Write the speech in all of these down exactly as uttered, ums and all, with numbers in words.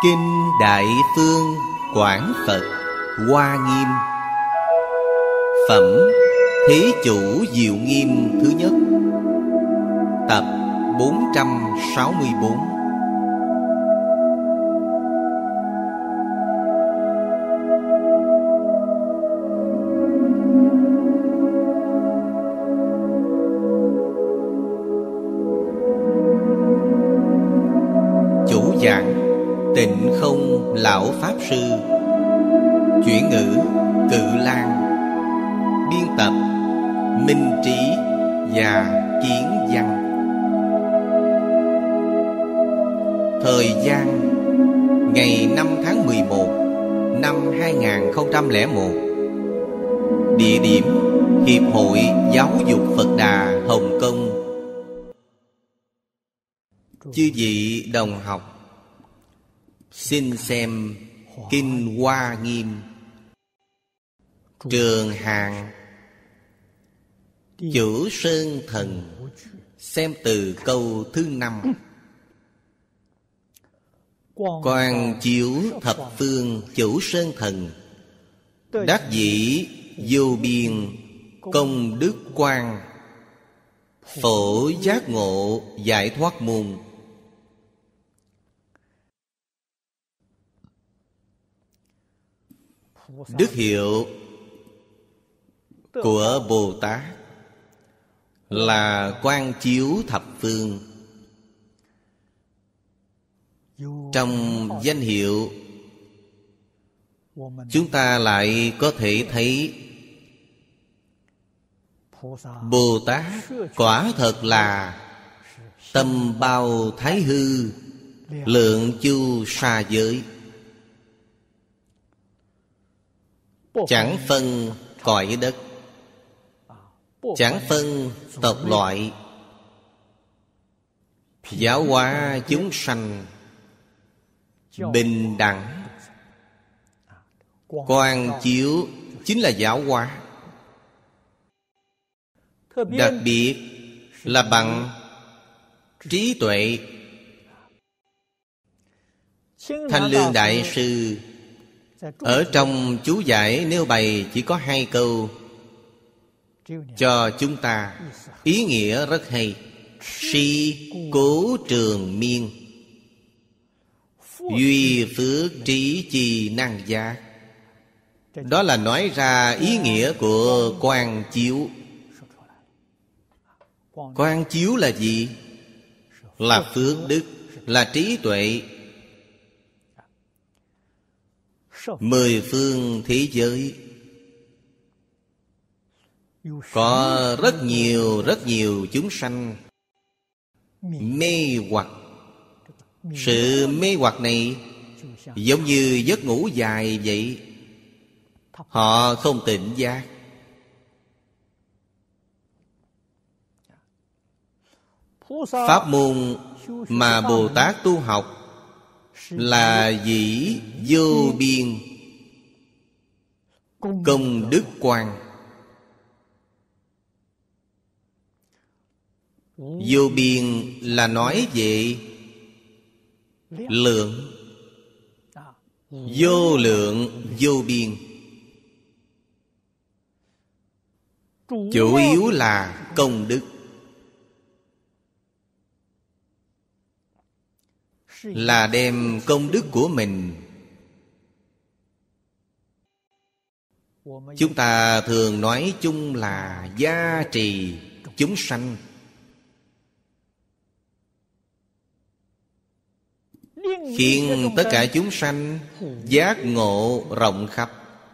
Kinh Đại Phương Quảng Phật Hoa Nghiêm. Phẩm Thí Chủ Diệu Nghiêm thứ nhất. Tập bốn trăm sáu mươi bốn. Chủ giảng Tịnh Không Lão Pháp Sư. Chuyển ngữ Cự Lan. Biên tập Minh Trí và Kiến Văn. Thời gian ngày năm tháng mười một năm hai nghìn không trăm lẻ một. Địa điểm Hiệp hội Giáo dục Phật Đà Hồng Kông. Chư vị đồng học, xin xem Kinh Hoa Nghiêm. Trường Hàng Chủ Sơn Thần. Xem từ câu thứ năm. Quang chiếu thập phương Chủ Sơn Thần, đắc dĩ vô biên công đức quang, phổ giác ngộ giải thoát môn. Đức hiệu của Bồ Tát là quang chiếu thập phương. Trong danh hiệu, chúng ta lại có thể thấy Bồ Tát quả thật là tâm bao thái hư, lượng chu sa giới, chẳng phân cõi đất, chẳng phân tộc loại, giáo hóa chúng sanh bình đẳng. Quang chiếu chính là giáo hóa. Đặc biệt là bằng trí tuệ. Thanh Lương Đại Sư ở trong chú giải nêu bày chỉ có hai câu cho chúng ta, ý nghĩa rất hay. Si cố trường miên, duy phước trí chi năng giác. Đó là nói ra ý nghĩa của quang chiếu. Quang chiếu là gì? Là phước đức, là trí tuệ. Mười phương thế giới có rất nhiều rất nhiều chúng sanh mê hoặc. Sự mê hoặc này giống như giấc ngủ dài vậy. Họ không tỉnh giác. Pháp môn mà Bồ Tát tu học là dĩ vô biên công đức quang. Vô biên là nói về lượng, vô lượng vô biên. Chủ yếu là công đức, là đem công đức của mình. Chúng ta thường nói chung là gia trì chúng sanh, khiến tất cả chúng sanh giác ngộ rộng khắp.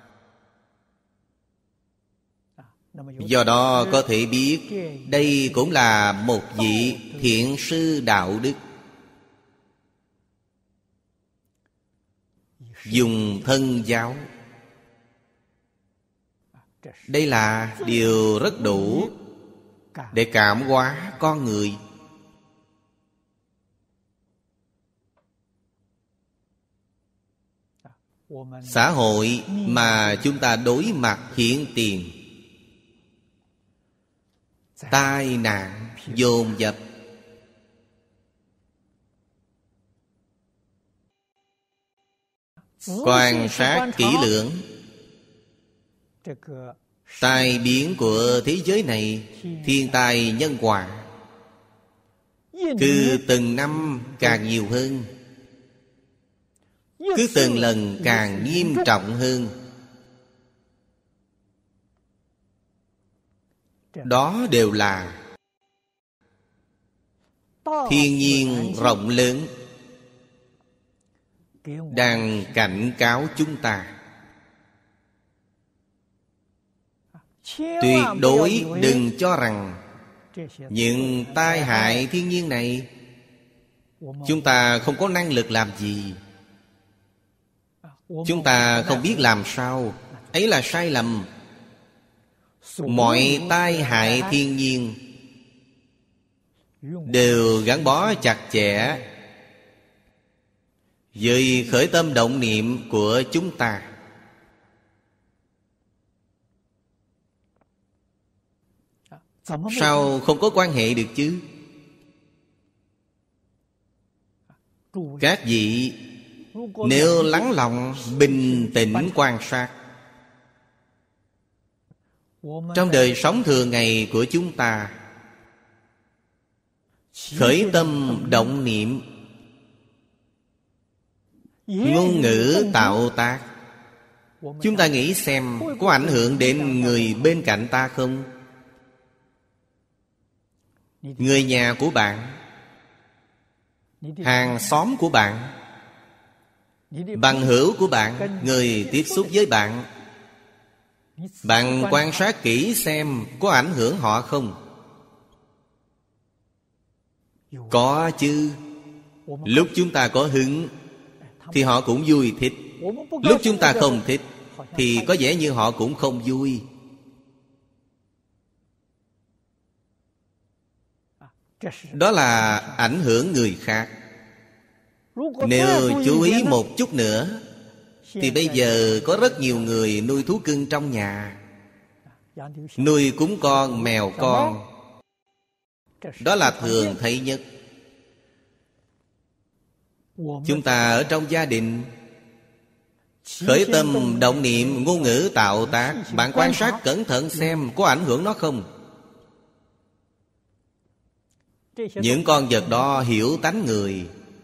Do đó có thể biết đây cũng là một vị thiện sư đạo đức, dùng thân giáo. Đây là điều rất đủ để cảm hóa con người. Xã hội mà chúng ta đối mặt hiện tiền, tai nạn dồn dập, quan sát kỹ lưỡng tai biến của thế giới này, thiên tai nhân quả, cứ từng năm càng nhiều hơn, cứ từng lần càng nghiêm trọng hơn. Đó đều là thiên nhiên rộng lớn đang cảnh cáo chúng ta. Tuyệt đối đừng cho rằng những tai hại thiên nhiên này chúng ta không có năng lực làm gì, chúng ta không biết làm sao. Ấy là sai lầm. Mọi tai hại thiên nhiên đều gắn bó chặt chẽ với khởi tâm động niệm của chúng ta. Sao không có quan hệ được chứ? Các vị nếu lắng lòng bình tĩnh quan sát, trong đời sống thường ngày của chúng ta, khởi tâm động niệm, ngôn ngữ tạo tác, chúng ta nghĩ xem có ảnh hưởng đến người bên cạnh ta không? Người nhà của bạn, hàng xóm của bạn, bằng hữu của bạn, người tiếp xúc với bạn, bạn quan sát kỹ xem có ảnh hưởng họ không? Có chứ. Lúc chúng ta có hứng thì họ cũng vui thích, lúc chúng ta không thích thì có vẻ như họ cũng không vui. Đó là ảnh hưởng người khác. Nếu chú ý một chút nữa thì bây giờ có rất nhiều người nuôi thú cưng trong nhà, nuôi cúng con, mèo con. Đó là thường thấy nhất. Chúng ta ở trong gia đình, khởi tâm động niệm, ngôn ngữ tạo tác, bạn quan sát cẩn thận xem có ảnh hưởng nó không? Những con vật đó hiểu tánh người,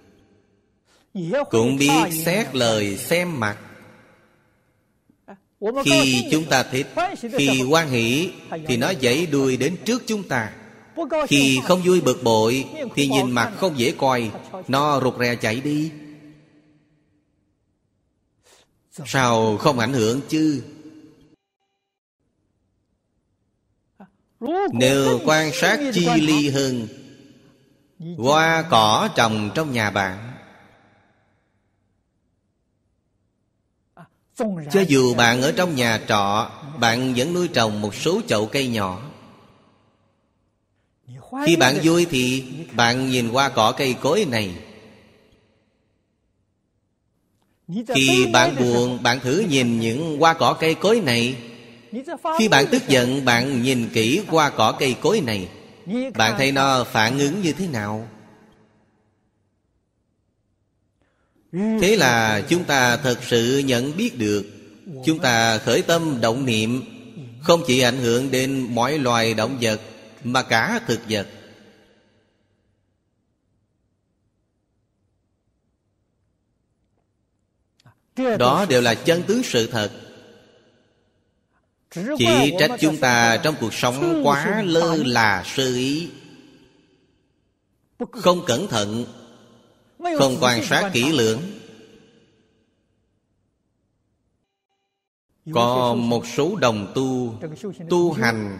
cũng biết xét lời xem mặt. Khi chúng ta thích, khi hoan hỷ thì nó giãy đuôi đến trước chúng ta. Khi không vui bực bội thì nhìn mặt không dễ coi, nó rụt rè chạy đi. Sao không ảnh hưởng chứ? Nếu quan sát chi ly hơn, hoa cỏ trồng trong nhà bạn, cho dù bạn ở trong nhà trọ, bạn vẫn nuôi trồng một số chậu cây nhỏ. Khi bạn vui thì bạn nhìn hoa cỏ cây cối này. Khi bạn buồn, bạn thử nhìn những hoa cỏ cây cối này. Khi bạn tức giận, bạn nhìn kỹ hoa cỏ cây cối này. Bạn thấy nó phản ứng như thế nào? Thế là chúng ta thật sự nhận biết được, chúng ta khởi tâm động niệm không chỉ ảnh hưởng đến mọi loài động vật mà cả thực vật. Đó đều là chân tướng sự thật. Chỉ trách chúng ta trong cuộc sống quá lơ là sơ ý, không cẩn thận, không quan sát kỹ lưỡng. Có một số đồng tu tu hành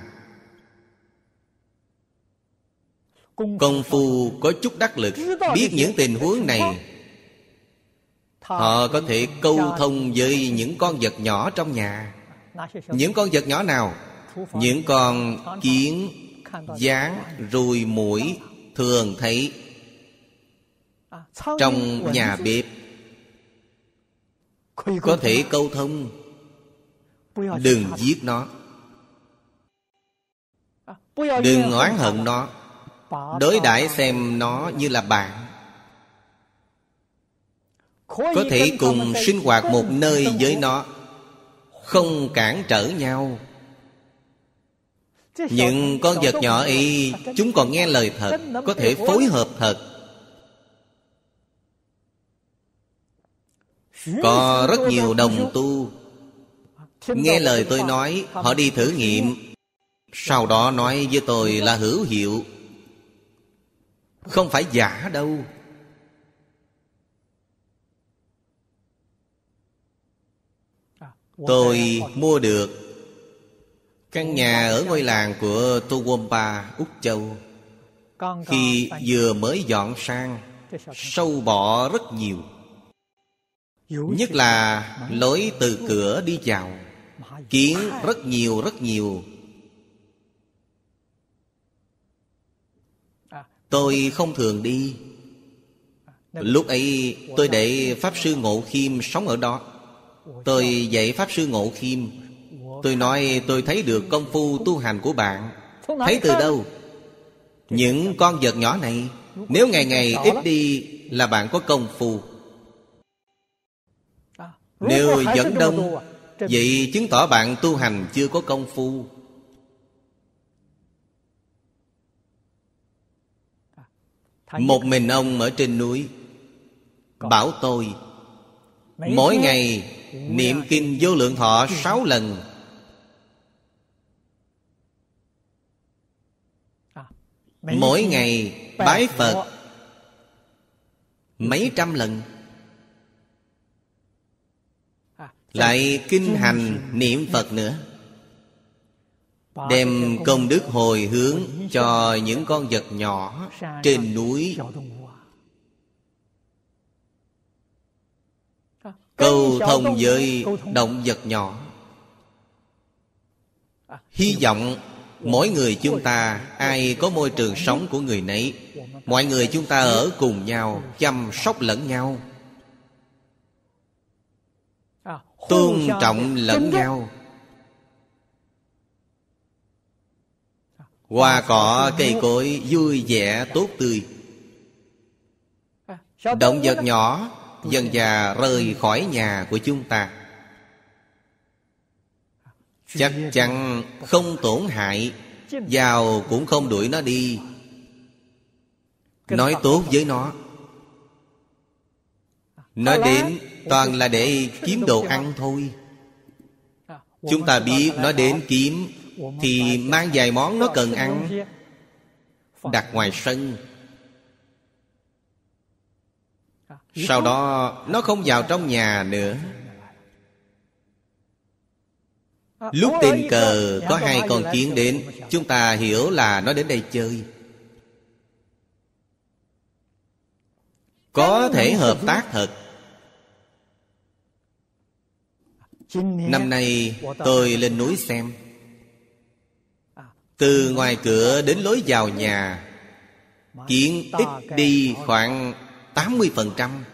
công phu có chút đắc lực, biết những tình huống này, họ có thể câu thông với những con vật nhỏ trong nhà. Những con vật nhỏ nào? Những con kiến, gián, ruồi, muỗi thường thấy trong nhà bếp, có thể câu thông. Đừng giết nó, đừng oán hận nó, đối đãi xem nó như là bạn. có thể cùng sinh hoạt một nơi với nó, không cản trở nhau. Những con vật nhỏ ấy, chúng còn nghe lời thật, có thể phối hợp thật. Có rất nhiều đồng tu nghe lời tôi nói, họ đi thử nghiệm, sau đó nói với tôi là hữu hiệu, không phải giả đâu. Tôi mua được căn nhà ở ngôi làng của Tu Wompa, Úc Châu. Khi vừa mới dọn sang, sâu bọ rất nhiều. Nhất là lối từ cửa đi vào, kiến rất nhiều rất nhiều. Tôi không thường đi. Lúc ấy tôi để Pháp Sư Ngộ Khiêm sống ở đó. Tôi dạy Pháp Sư Ngộ Khiêm. Tôi nói tôi thấy được công phu tu hành của bạn. Thấy từ đâu? Những con vật nhỏ này, nếu ngày ngày ít đi là bạn có công phu. Nếu vẫn đông, vậy chứng tỏ bạn tu hành chưa có công phu. Một mình ông ở trên núi, bảo tôi mỗi ngày niệm kinh Vô Lượng Thọ sáu lần. Mỗi ngày bái Phật mấy trăm lần. Lại kinh hành niệm Phật nữa. Đem công đức hồi hướng cho những con vật nhỏ trên núi. Câu thông với động vật nhỏ. Hy vọng mỗi người chúng ta, ai có môi trường sống của người nấy, mọi người chúng ta ở cùng nhau, chăm sóc lẫn nhau, tôn trọng lẫn nhau. Hoa cỏ cây cối vui vẻ tốt tươi. Động vật nhỏ dần dà rời khỏi nhà của chúng ta, chắc chắn không tổn hại, vào cũng không đuổi nó đi. Nói tốt với nó, nói đến toàn là để kiếm đồ ăn thôi. Chúng ta biết nó đến kiếm thì mang vài món nó cần ăn, đặt ngoài sân. Sau đó nó không vào trong nhà nữa. Lúc tình cờ có hai con kiến đến, chúng ta hiểu là nó đến đây chơi. Có thể hợp tác thật. Năm nay tôi lên núi xem. Từ ngoài cửa đến lối vào nhà, kiến ít đi khoảng tám mươi phần trăm.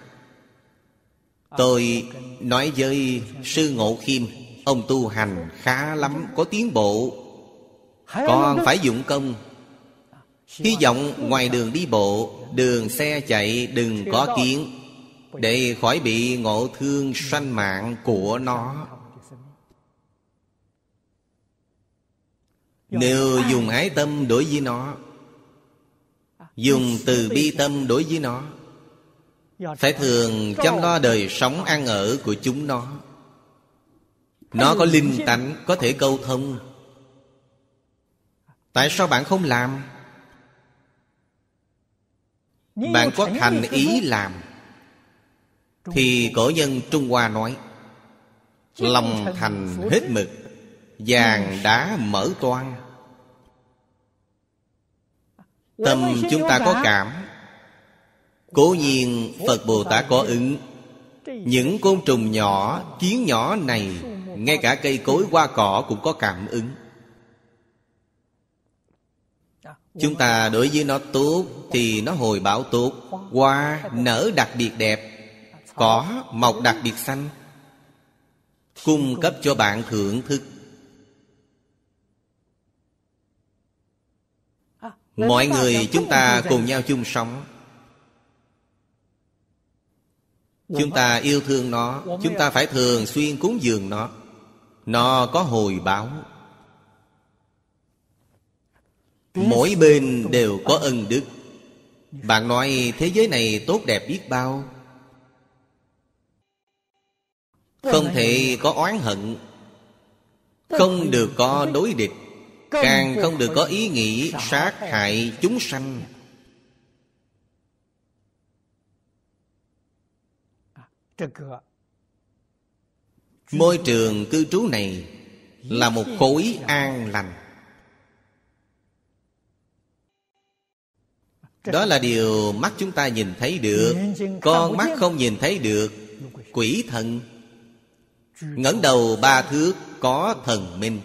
Tôi nói với Sư Ngộ Khiêm, ông tu hành khá lắm, có tiến bộ, còn phải dụng công. Hy vọng ngoài đường đi bộ, đường xe chạy đừng có kiến, để khỏi bị ngộ thương sanh mạng của nó. Nếu dùng ái tâm đối với nó, dùng từ bi tâm đối với nó, phải thường chăm lo đời sống ăn ở của chúng nó. Nó có linh tánh, có thể câu thông. Tại sao bạn không làm? Bạn có thành ý làm, thì cổ nhân Trung Hoa nói, lòng thành hết mực, vàng đá mở toang. Tâm chúng ta có cảm, cố nhiên Phật Bồ Tát có ứng. Những côn trùng nhỏ, kiến nhỏ này, ngay cả cây cối hoa cỏ cũng có cảm ứng. Chúng ta đối với nó tốt thì nó hồi báo tốt. Hoa nở đặc biệt đẹp, cỏ mọc đặc biệt xanh, cung cấp cho bạn thưởng thức. Mọi người chúng ta cùng nhau chung sống. Chúng ta yêu thương nó, chúng ta phải thường xuyên cúng dường nó. Nó có hồi báo. Mỗi bên đều có ân đức. Bạn nói thế giới này tốt đẹp biết bao, không thể có oán hận, không được có đối địch, càng không được có ý nghĩ sát hại chúng sanh. Môi trường cư trú này là một khối an lành. Đó là điều mắt chúng ta nhìn thấy được. Con mắt không nhìn thấy được. Quỷ thần. Ngẩng đầu ba thước có thần minh.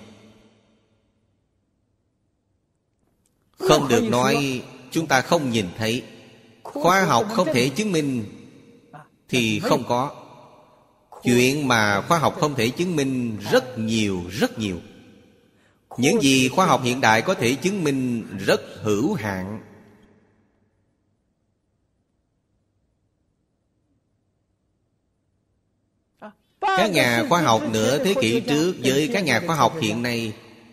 Không được nói chúng ta không nhìn thấy. Khoa học không thể chứng minh thì không có. Chuyện mà khoa học không thể chứng minh rất nhiều, rất nhiều. Những gì khoa học hiện đại có thể chứng minh rất hữu hạn. Các nhà khoa học nửa thế kỷ trước với các nhà khoa học hiện nay,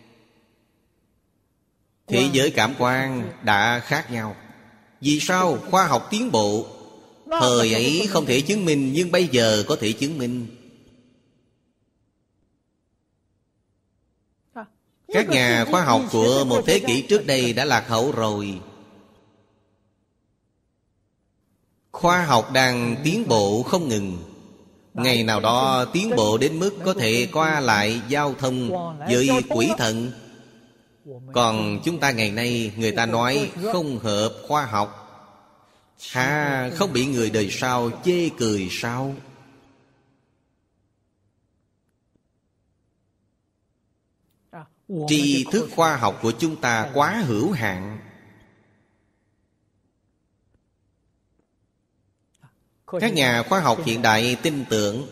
thế giới cảm quan đã khác nhau. Vì sao? Khoa học tiến bộ. Thời ấy không thể chứng minh, nhưng bây giờ có thể chứng minh. Các nhà khoa học của một thế kỷ trước đây đã lạc hậu rồi. Khoa học đang tiến bộ không ngừng. Ngày nào đó tiến bộ đến mức có thể qua lại giao thông với quỷ thần. Còn chúng ta ngày nay, người ta nói không hợp khoa học. Ha, không bị người đời sau chê cười sao? Tri thức khoa học của chúng ta quá hữu hạn. Các nhà khoa học hiện đại tin tưởng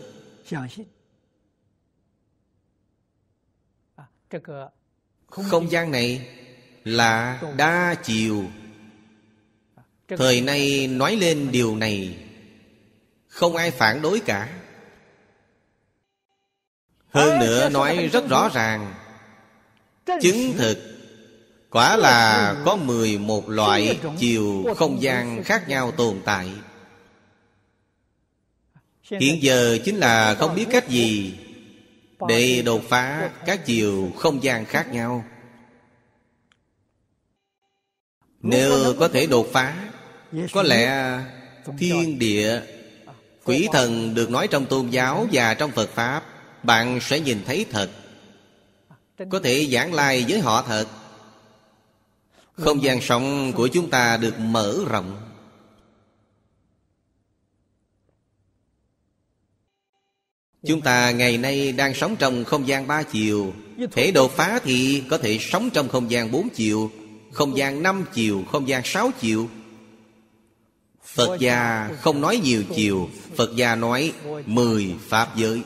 không gian này là đa chiều. Thời nay nói lên điều này không ai phản đối cả. Hơn nữa nói rất rõ ràng, chứng thực quả là có mười một loại chiều không gian khác nhau tồn tại. Hiện giờ chính là không biết cách gì để đột phá các chiều không gian khác nhau. Nếu có thể đột phá, có lẽ thiên địa, quỷ thần được nói trong tôn giáo và trong Phật Pháp, bạn sẽ nhìn thấy thật. Có thể giảng lai với họ thật. Không gian sống của chúng ta được mở rộng. Chúng ta ngày nay đang sống trong không gian ba chiều. Thể đột phá thì có thể sống trong không gian bốn chiều, không gian năm chiều, không gian sáu chiều. Phật gia không nói nhiều chiều. Phật gia nói mười pháp giới.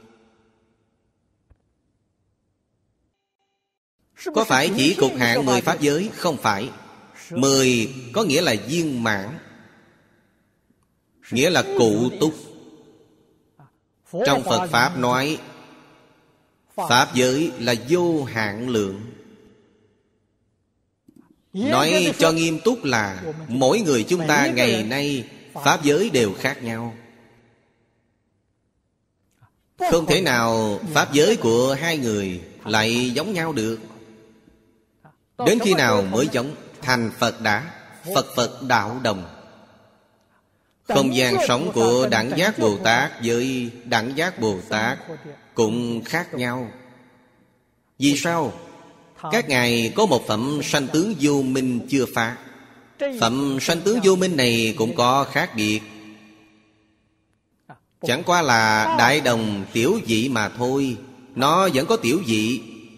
Có phải chỉ cục hạn mười pháp giới? Không phải. Mười có nghĩa là viên mãn, nghĩa là cụ túc. Trong Phật Pháp nói pháp giới là vô hạn lượng. Nói cho nghiêm túc là mỗi người chúng ta ngày nay pháp giới đều khác nhau. Không thể nào pháp giới của hai người lại giống nhau được. Đến khi nào mới giống? Thành Phật đã. Phật Phật đạo đồng. Không gian sống của Đẳng Giác Bồ Tát với Đẳng Giác Bồ Tát cũng khác nhau. Vì sao? Các ngài có một phẩm sanh tướng vô minh chưa phá. Phẩm sanh tướng vô minh này cũng có khác biệt. Chẳng qua là đại đồng tiểu dị mà thôi. Nó vẫn có tiểu dị.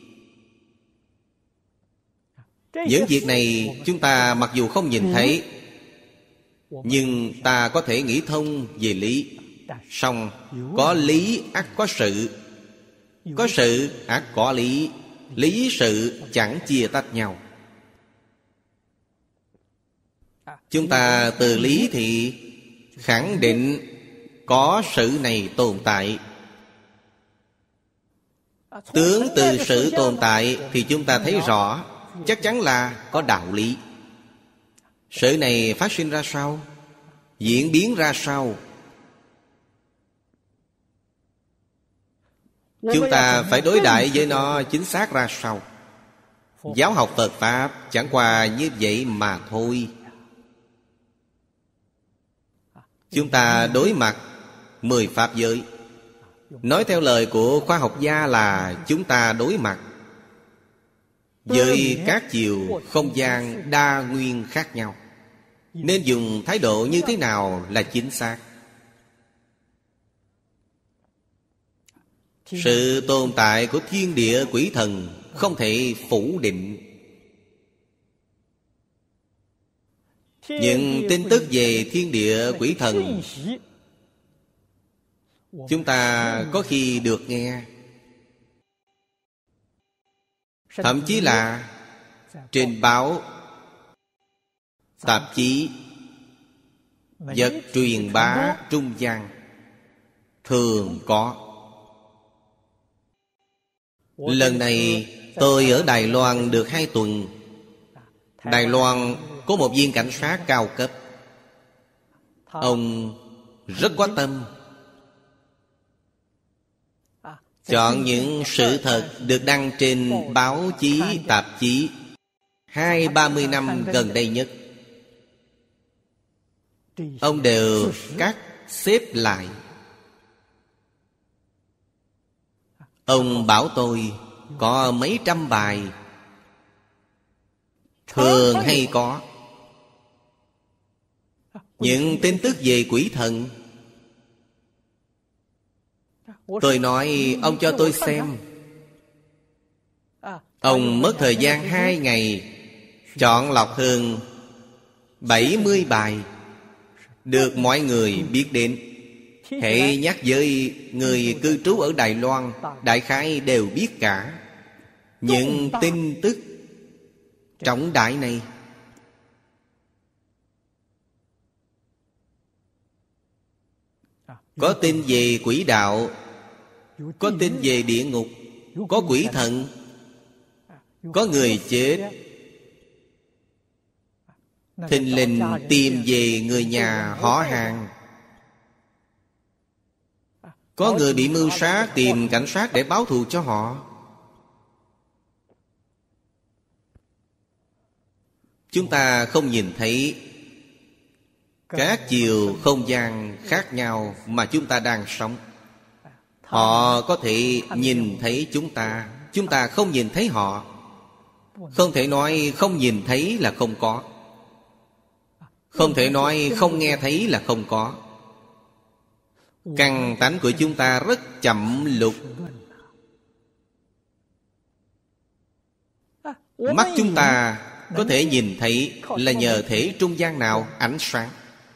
Những việc này chúng ta mặc dù không nhìn thấy, nhưng ta có thể nghĩ thông về lý. Song có lý ắt có sự, có sự ắt có lý. Lý sự chẳng chia tách nhau. Chúng ta từ lý thì khẳng định có sự này tồn tại. Tướng từ sự tồn tại thì chúng ta thấy rõ, chắc chắn là có đạo lý. Sự này phát sinh ra sao? Diễn biến ra sao? Chúng ta phải đối đãi với nó chính xác ra sao? Giáo học Phật Pháp chẳng qua như vậy mà thôi. Chúng ta đối mặt mười pháp giới. Nói theo lời của khoa học gia là chúng ta đối mặt với các chiều không gian đa nguyên khác nhau. Nên dùng thái độ như thế nào là chính xác? Sự tồn tại của thiên địa quỷ thần không thể phủ định. Những tin tức về thiên địa quỷ thần chúng ta có khi được nghe, thậm chí là trên báo, tạp chí, vật truyền bá trung gian thường có. Lần này tôi ở Đài Loan được hai tuần. Đài Loan có một viên cảnh sát cao cấp. Ông rất có tâm, chọn những sự thật được đăng trên báo chí, tạp chí hai ba mươi năm gần đây nhất. Ông đều cắt xếp lại. Ông bảo tôi có mấy trăm bài, thường hay có những tin tức về quỷ thần. Tôi nói ông cho tôi xem. Ông mất thời gian hai ngày chọn lọc hơn bảy mươi bài được mọi người biết đến. Hễ nhắc với người cư trú ở Đài Loan, đại khái đều biết cả những tin tức trọng đại này. Có tin về quỷ đạo, có tin về địa ngục, có quỷ thần, có người chết. Thình lình tìm về người nhà họ hàng. Có người bị mưu sát, tìm cảnh sát để báo thù cho họ. Chúng ta không nhìn thấy các chiều không gian khác nhau mà chúng ta đang sống. Họ có thể nhìn thấy chúng ta, chúng ta không nhìn thấy họ. Không thể nói không nhìn thấy là không có. Không thể nói không nghe thấy là không có. Căn tánh của chúng ta rất chậm lục. Mắt chúng ta có thể nhìn thấy là nhờ thể trung gian nào? Ánh sáng.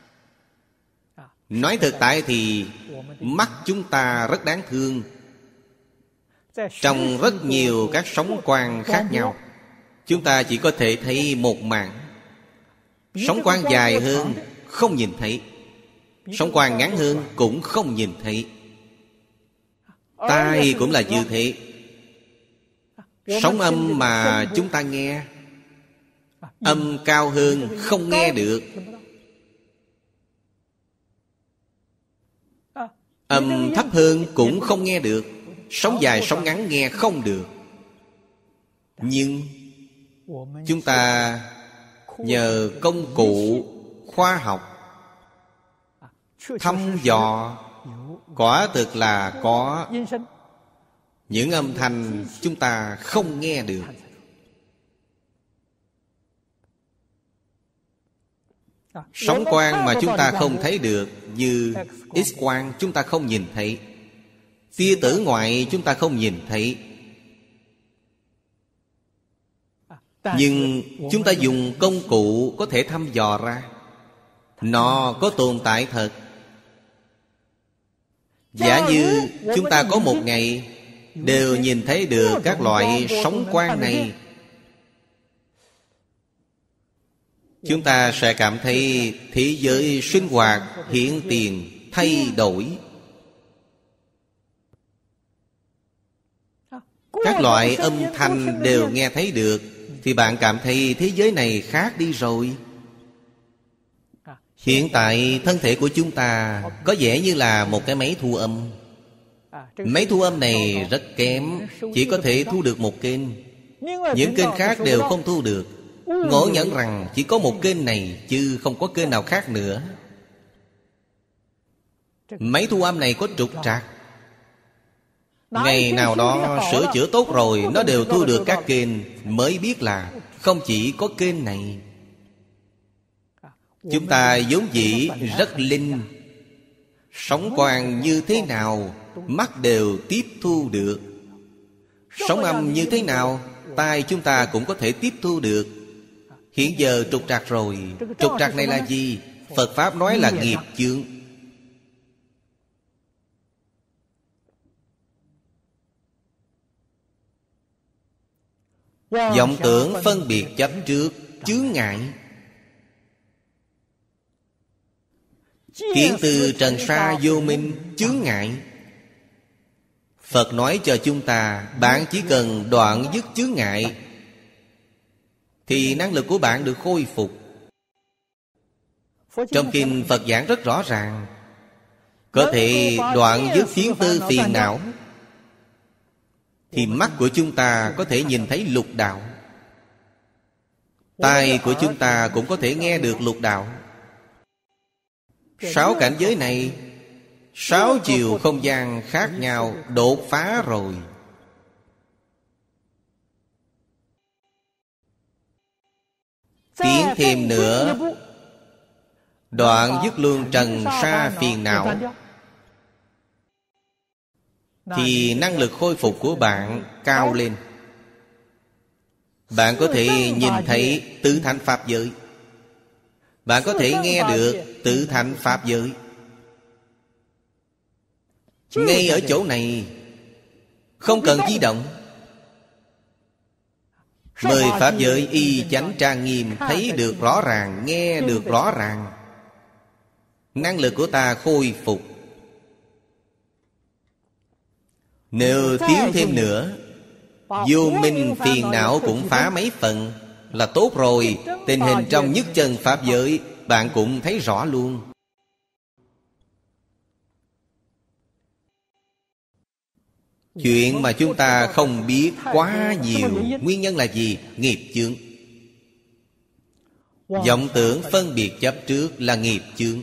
Nói thực tại thì mắt chúng ta rất đáng thương. Trong rất nhiều các sóng quang khác nhau, chúng ta chỉ có thể thấy một mảng. Sóng quang dài hơn không nhìn thấy, sóng quang ngắn hơn cũng không nhìn thấy. Tai cũng là như thế. Sóng âm mà chúng ta nghe, âm cao hơn không nghe được, âm thấp hơn cũng không nghe được. Sóng dài sóng ngắn nghe không được. Nhưng chúng ta nhờ công cụ khoa học thăm dò, quả thực là có những âm thanh chúng ta không nghe được. Sóng quang mà chúng ta không thấy được, như X-quang chúng ta không nhìn thấy, tia tử ngoại chúng ta không nhìn thấy. Nhưng chúng ta dùng công cụ có thể thăm dò ra nó có tồn tại thật. Giả như chúng ta có một ngày đều nhìn thấy được các loại sóng quang này, chúng ta sẽ cảm thấy thế giới sinh hoạt hiện tiền thay đổi. Các loại âm thanh đều nghe thấy được, thì bạn cảm thấy thế giới này khác đi rồi. Hiện tại thân thể của chúng ta có vẻ như là một cái máy thu âm. Máy thu âm này rất kém, chỉ có thể thu được một kênh. Những kênh khác đều không thu được. Ngộ nhận rằng chỉ có một kênh này, chứ không có kênh nào khác nữa. Máy thu âm này có trục trặc. Ngày nào đó sửa chữa tốt rồi, nó đều thu được các kênh, mới biết là không chỉ có kênh này. Chúng ta vốn dĩ rất linh, sóng quang như thế nào mắt đều tiếp thu được. Sóng âm như thế nào tai chúng ta cũng có thể tiếp thu được. Hiện giờ trục trặc rồi. Trục trặc này là gì? Phật Pháp nói là nghiệp chướng. Vọng tưởng phân biệt chấp trước chướng ngại. Kiến từ trần sa vô minh chướng ngại. Phật nói cho chúng ta, bạn chỉ cần đoạn dứt chướng ngại thì năng lực của bạn được khôi phục. Trong kinh Phật giảng rất rõ ràng, có thể đoạn dứt phiến tư phiền não, thì mắt của chúng ta có thể nhìn thấy lục đạo, tai của chúng ta cũng có thể nghe được lục đạo. Sáu cảnh giới này, sáu chiều không gian khác nhau đột phá rồi. Tiến thêm nữa, đoạn dứt luôn trần sa phiền não, thì năng lực khôi phục của bạn cao lên. Bạn có thể nhìn thấy tứ thánh pháp giới, bạn có thể nghe được tứ thánh pháp giới. Ngay ở chỗ này, không cần di động. Mười pháp giới y chánh trang nghiêm, thấy được rõ ràng, nghe được rõ ràng. Năng lực của ta khôi phục. Nếu thiếu thêm nữa, vô minh phiền não cũng phá mấy phần là tốt rồi. Tình hình trong nhất chân pháp giới bạn cũng thấy rõ luôn. Chuyện mà chúng ta không biết quá nhiều. Nguyên nhân là gì? Nghiệp chướng. Vọng tưởng phân biệt chấp trước là nghiệp chướng.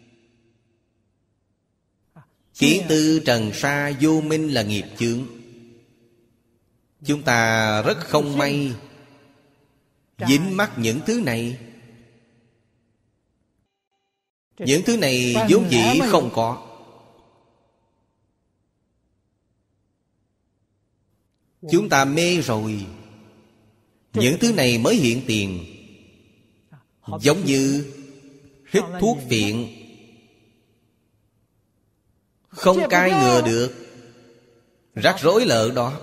Kiến tư trần sa vô minh là nghiệp chướng. Chúng ta rất không may dính mắc những thứ này. Những thứ này vốn dĩ không có. Chúng ta mê rồi, những thứ này mới hiện tiền. Giống như hít thuốc phiện, không cai ngừa được, rắc rối lợ đó.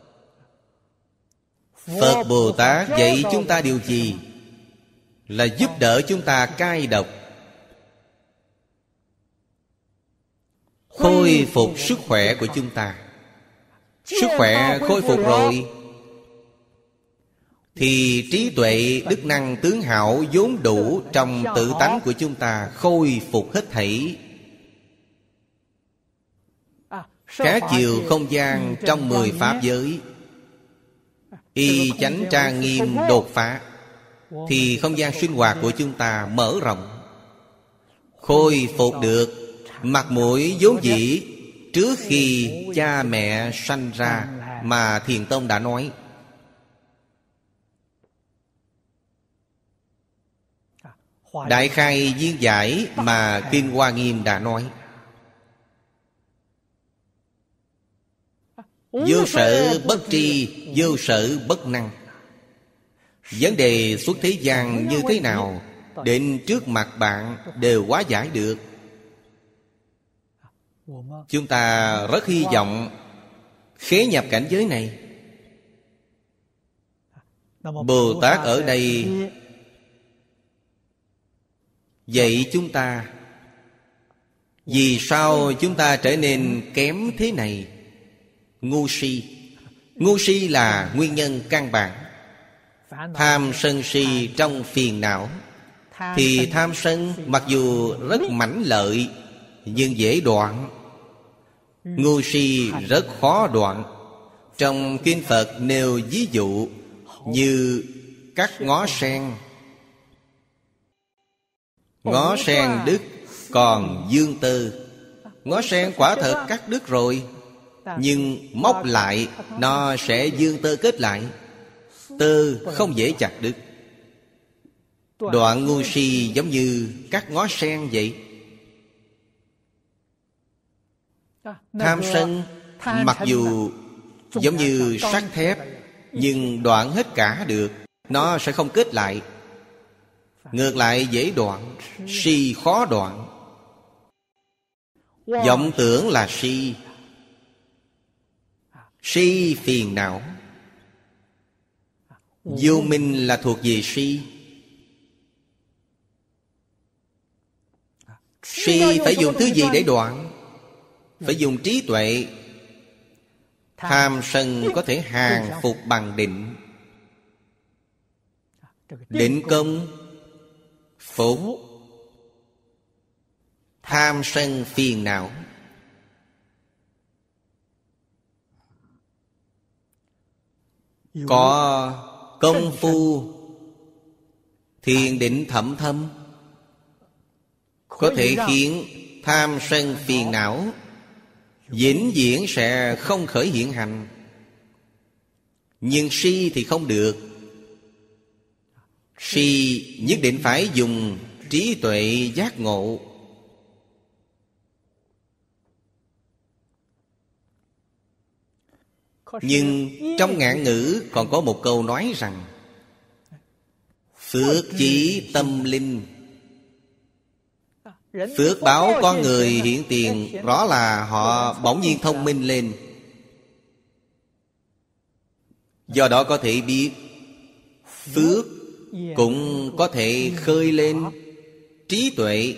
Phật Bồ Tát dạy chúng ta điều gì? Là giúp đỡ chúng ta cai độc, khôi phục sức khỏe của chúng ta. Sức khỏe khôi phục rồi thì trí tuệ, đức năng tướng hảo vốn đủ trong tự tánh của chúng ta khôi phục hết thảy. Các chiều không gian trong mười pháp giới y chánh trang nghiêm đột phá, thì không gian sinh hoạt của chúng ta mở rộng, khôi phục được mặt mũi vốn dĩ trước khi cha mẹ sanh ra mà Thiền Tông đã nói. Đại khai viên giải mà Kinh Hoa Nghiêm đã nói. Vô sở bất tri, vô sở bất năng. Vấn đề xuất thế gian như thế nào, đến trước mặt bạn đều hóa giải được. Chúng ta rất hy vọng khế nhập cảnh giới này. Bồ Tát ở đây dạy chúng ta Vì sao chúng ta trở nên kém thế này? Ngu si. Ngu si là nguyên nhân căn bản. Tham sân si trong phiền não. Thì tham sân mặc dù rất mãnh lợi, nhưng dễ đoạn. Ngu si rất khó đoạn. Trong kinh Phật nêu ví dụ như cắt ngó sen. Ngó sen đứt còn dương tơ. Ngó sen quả thật cắt đứt rồi, nhưng móc lại nó sẽ dương tơ kết lại. Tơ không dễ chặt đứt. Đoạn ngu si giống như cắt ngó sen vậy. Tham sân mặc dù giống như sắt thép, nhưng đoạn hết cả được. Nó sẽ không kết lại. Ngược lại dễ đoạn. Si khó đoạn. Vọng tưởng là si. Si phiền não. Vô minh là thuộc về si. Si phải dùng thứ gì để đoạn? Phải dùng trí tuệ. Tham sân có thể hàng phục bằng định. Định công phục tham sân phiền não. Có công phu thiền định thậm thâm, có thể khiến tham sân phiền não vĩnh viễn sẽ không khởi hiện hành. Nhưng si thì không được. Si nhất định phải dùng trí tuệ giác ngộ. Nhưng trong ngạn ngữ còn có một câu nói rằng phước chí tâm linh. Phước báo con người hiện tiền, rõ là họ bỗng nhiên thông minh lên. Do đó có thể biết phước cũng có thể khơi lên trí tuệ.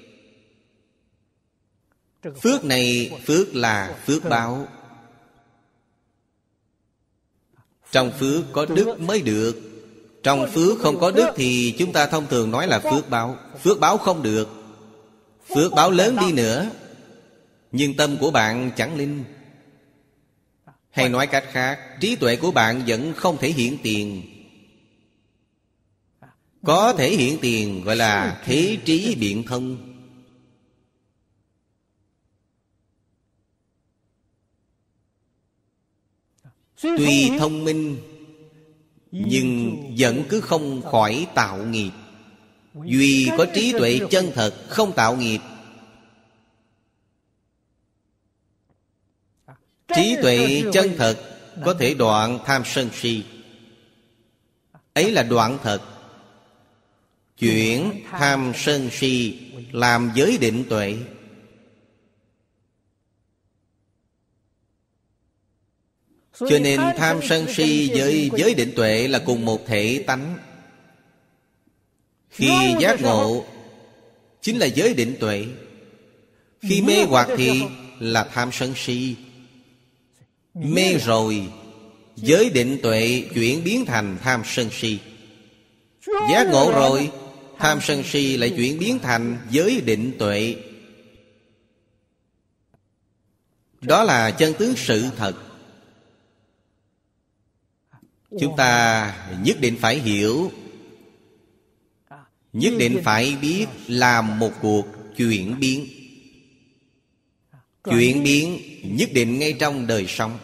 Phước này phước là phước báo. Trong phước có đức mới được. Trong phước không có đức thì chúng ta thông thường nói là phước báo. Phước báo không được. Phước báo lớn đi nữa, nhưng tâm của bạn chẳng linh. Hay nói cách khác, trí tuệ của bạn vẫn không thể hiện tiền. Có thể hiện tiền gọi là thế trí biện thông. Tuy thông minh, nhưng vẫn cứ không khỏi tạo nghiệp. Duy có trí tuệ chân thật không tạo nghiệp. Trí tuệ chân thật có thể đoạn tham sân si. Ấy là đoạn thật. Chuyển tham sân si làm giới định tuệ. Cho nên tham sân si với giới định tuệ là cùng một thể tánh. Khi giác ngộ chính là giới định tuệ. Khi mê hoặc thì là tham sân si. Mê rồi, giới định tuệ chuyển biến thành tham sân si. Giác ngộ rồi, tham sân si lại chuyển biến thành giới định tuệ. Đó là chân tướng sự thật. Chúng ta nhất định phải hiểu, nhất định phải biết làm một cuộc chuyển biến. Chuyển biến nhất định ngay trong đời sống.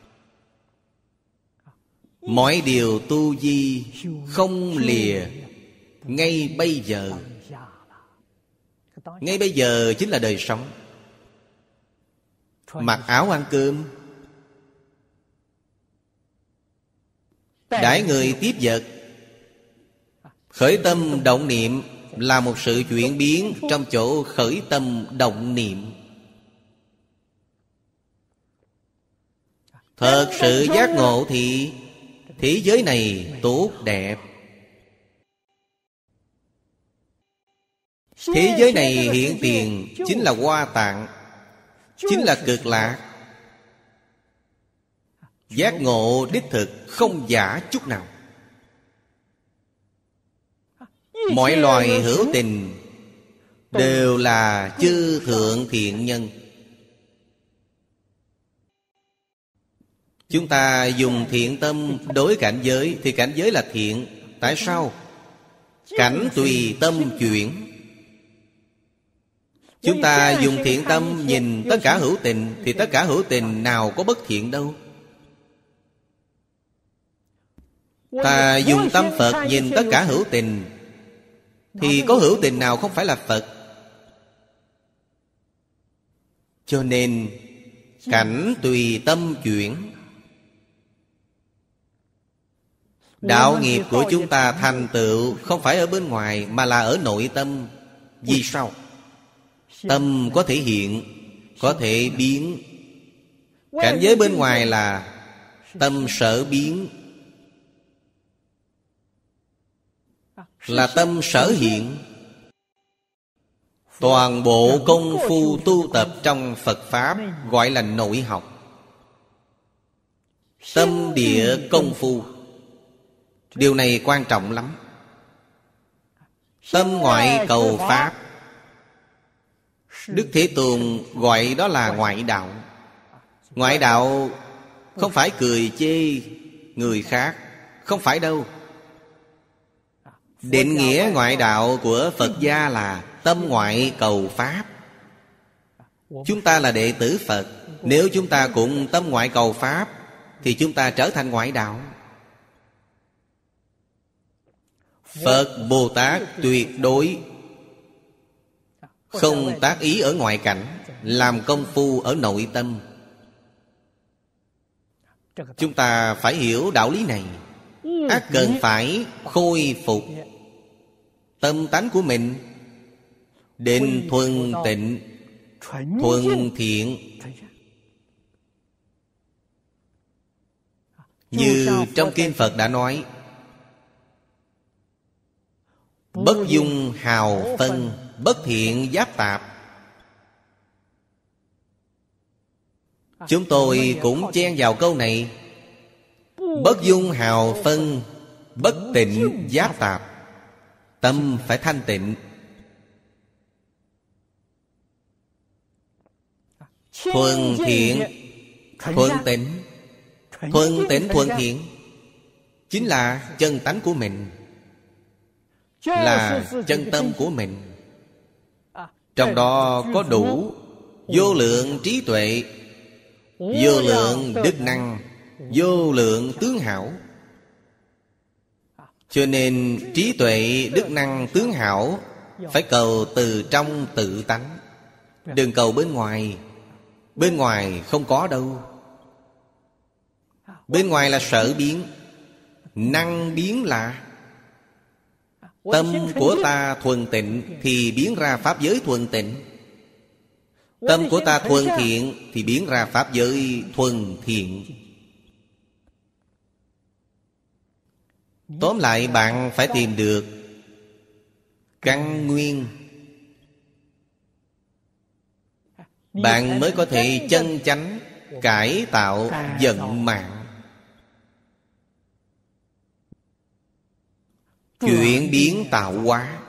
Mọi điều tu vi không lìa ngay bây giờ. Ngay bây giờ chính là đời sống. Mặc áo ăn cơm, đãi người tiếp vật, khởi tâm động niệm là một sự chuyển biến trong chỗ khởi tâm động niệm. Thật sự giác ngộ thì thế giới này tốt đẹp. Thế giới này hiện tiền chính là Hoa Tạng, chính là Cực Lạc. Giác ngộ đích thực, không giả chút nào. Mọi loài hữu tình đều là chư thượng thiện nhân. Chúng ta dùng thiện tâm đối cảnh giới thì cảnh giới là thiện. Tại sao? Cảnh tùy tâm chuyển. Chúng ta dùng thiện tâm nhìn tất cả hữu tình thì tất cả hữu tình nào có bất thiện đâu. Ta dùng tâm Phật nhìn tất cả hữu tình thì có hữu tình nào không phải là Phật. Cho nên cảnh tùy tâm chuyển. Đạo nghiệp của chúng ta thành tựu không phải ở bên ngoài mà là ở nội tâm. Vì sao? Tâm có thể hiện, có thể biến. Cảnh giới bên ngoài là tâm sở biến, là tâm sở hiện. Toàn bộ công phu tu tập trong Phật Pháp gọi là nội học. Tâm địa công phu, điều này quan trọng lắm. Tâm ngoại cầu Pháp, Đức Thế Tôn gọi đó là ngoại đạo. Ngoại đạo không phải cười chê người khác, không phải đâu. Định nghĩa ngoại đạo của Phật gia là tâm ngoại cầu Pháp. Chúng ta là đệ tử Phật, nếu chúng ta cũng tâm ngoại cầu Pháp thì chúng ta trở thành ngoại đạo. Phật Bồ Tát tuyệt đối không tác ý ở ngoại cảnh, làm công phu ở nội tâm. Chúng ta phải hiểu đạo lý này. Ác cần phải khôi phục tâm tánh của mình, định thuần tịnh, thuần thiện. Như trong Kinh Phật đã nói, bất dung hào phân, bất thiện giáp tạp. Chúng tôi cũng chen vào câu này. Bất dung hào phân, bất tịnh giáp tạp. Tâm phải thanh tịnh. Thuần thiện, thuần tịnh. Thuần tịnh thuần thiện chính là chân tánh của mình, là chân tâm của mình. Trong đó có đủ vô lượng trí tuệ, vô lượng đức năng, vô lượng tướng hảo. Cho nên trí tuệ, đức năng, tướng hảo phải cầu từ trong tự tánh, đừng cầu bên ngoài. Bên ngoài không có đâu. Bên ngoài là sở biến. Năng biến là tâm của ta thuần tịnh thì biến ra pháp giới thuần tịnh. Tâm của ta thuần thiện thì biến ra pháp giới thuần thiện. Tóm lại, bạn phải tìm được căn nguyên, bạn mới có thể chân chánh cải tạo vận mạng. Chuyển biến tạo hóa.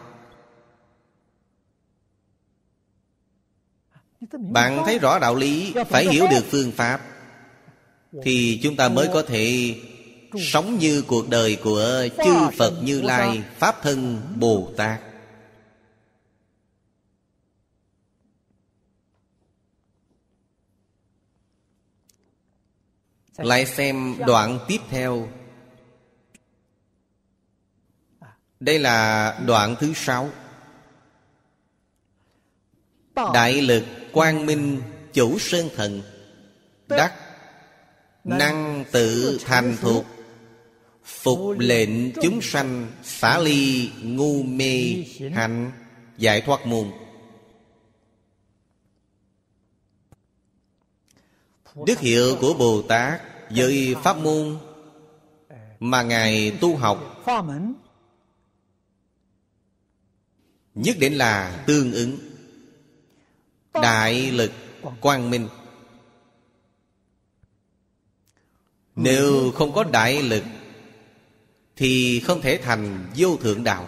Bạn thấy rõ đạo lý, phải hiểu được phương pháp, thì chúng ta mới có thể sống như cuộc đời của chư Phật Như Lai, Pháp Thân Bồ Tát. Lại xem đoạn tiếp theo. Đây là đoạn thứ sáu. Đại lực quang minh chủ sơn thần, đắc năng tự thành thục, phục lệnh chúng sanh, xả ly ngu mê hạnh, giải thoát môn. Đức hiệu của Bồ Tát với pháp môn mà Ngài tu học nhất định là tương ứng. Đại lực quang minh. Nếu không có đại lực thì không thể thành vô thượng đạo.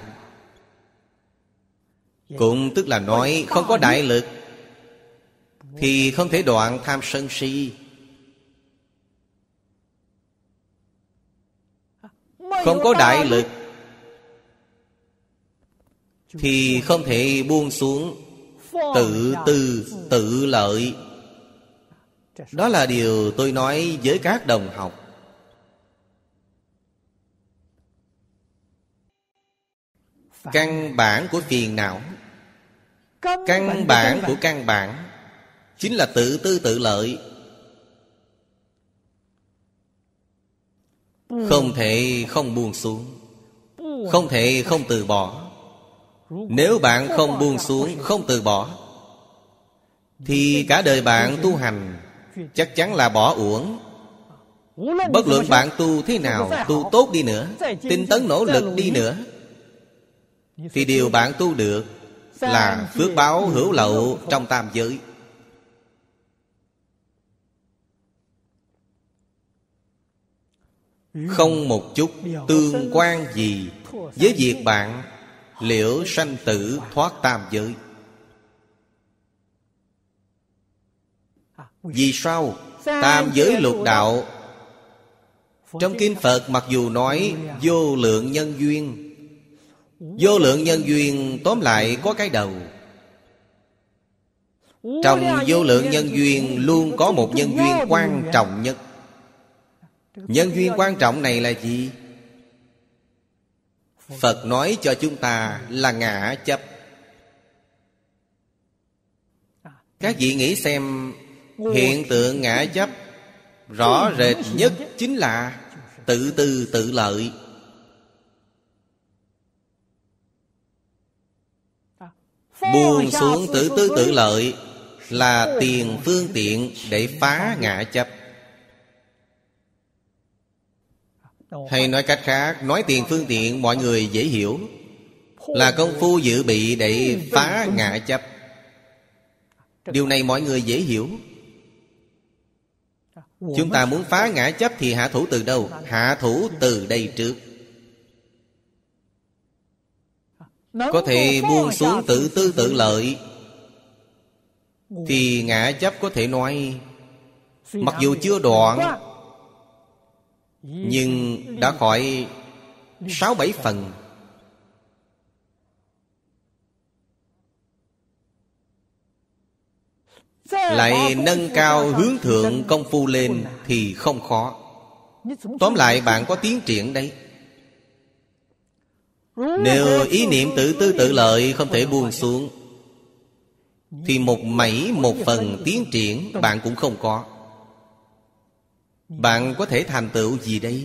Cũng tức là nói không có đại lực thì không thể đoạn tham sân si. Không có đại lực thì không thể buông xuống tự tư tự lợi. Đó là điều tôi nói với các đồng học. Căn bản của phiền não, căn bản của căn bản chính là tự tư tự lợi. Không thể không buông xuống, không thể không từ bỏ. Nếu bạn không buông xuống, không từ bỏ thì cả đời bạn tu hành chắc chắn là bỏ uổng. Bất luận bạn tu thế nào, tu tốt đi nữa, tinh tấn nỗ lực đi nữa, thì điều bạn tu được là phước báo hữu lậu trong tam giới. Không một chút tương quan gì với việc bạn liễu sanh tử thoát tam giới. Vì sao? Tam giới lục đạo trong kinh Phật mặc dù nói vô lượng nhân duyên, vô lượng nhân duyên tóm lại có cái đầu. Trong vô lượng nhân duyên luôn có một nhân duyên quan trọng nhất. Nhân duyên quan trọng này là gì? Phật nói cho chúng ta là ngã chấp. Các vị nghĩ xem, hiện tượng ngã chấp rõ rệt nhất chính là tự tư tự lợi. Buông xuống tự tư tự lợi là tiền phương tiện để phá ngã chấp. Hay nói cách khác, nói tiền phương tiện mọi người dễ hiểu, là công phu dự bị để phá ngã chấp. Điều này mọi người dễ hiểu. Chúng ta muốn phá ngã chấp thì hạ thủ từ đâu? Hạ thủ từ đây trước. Có thể buông xuống tự tư tự lợi thì ngã chấp có thể nói mặc dù chưa đoạn nhưng đã khỏi sáu bảy phần. Lại nâng cao hướng thượng công phu lên thì không khó. Tóm lại bạn có tiến triển đấy. Nếu ý niệm tự tư tự lợi không thể buông xuống thì một mảy một phần tiến triển bạn cũng không có. Bạn có thể thành tựu gì đây?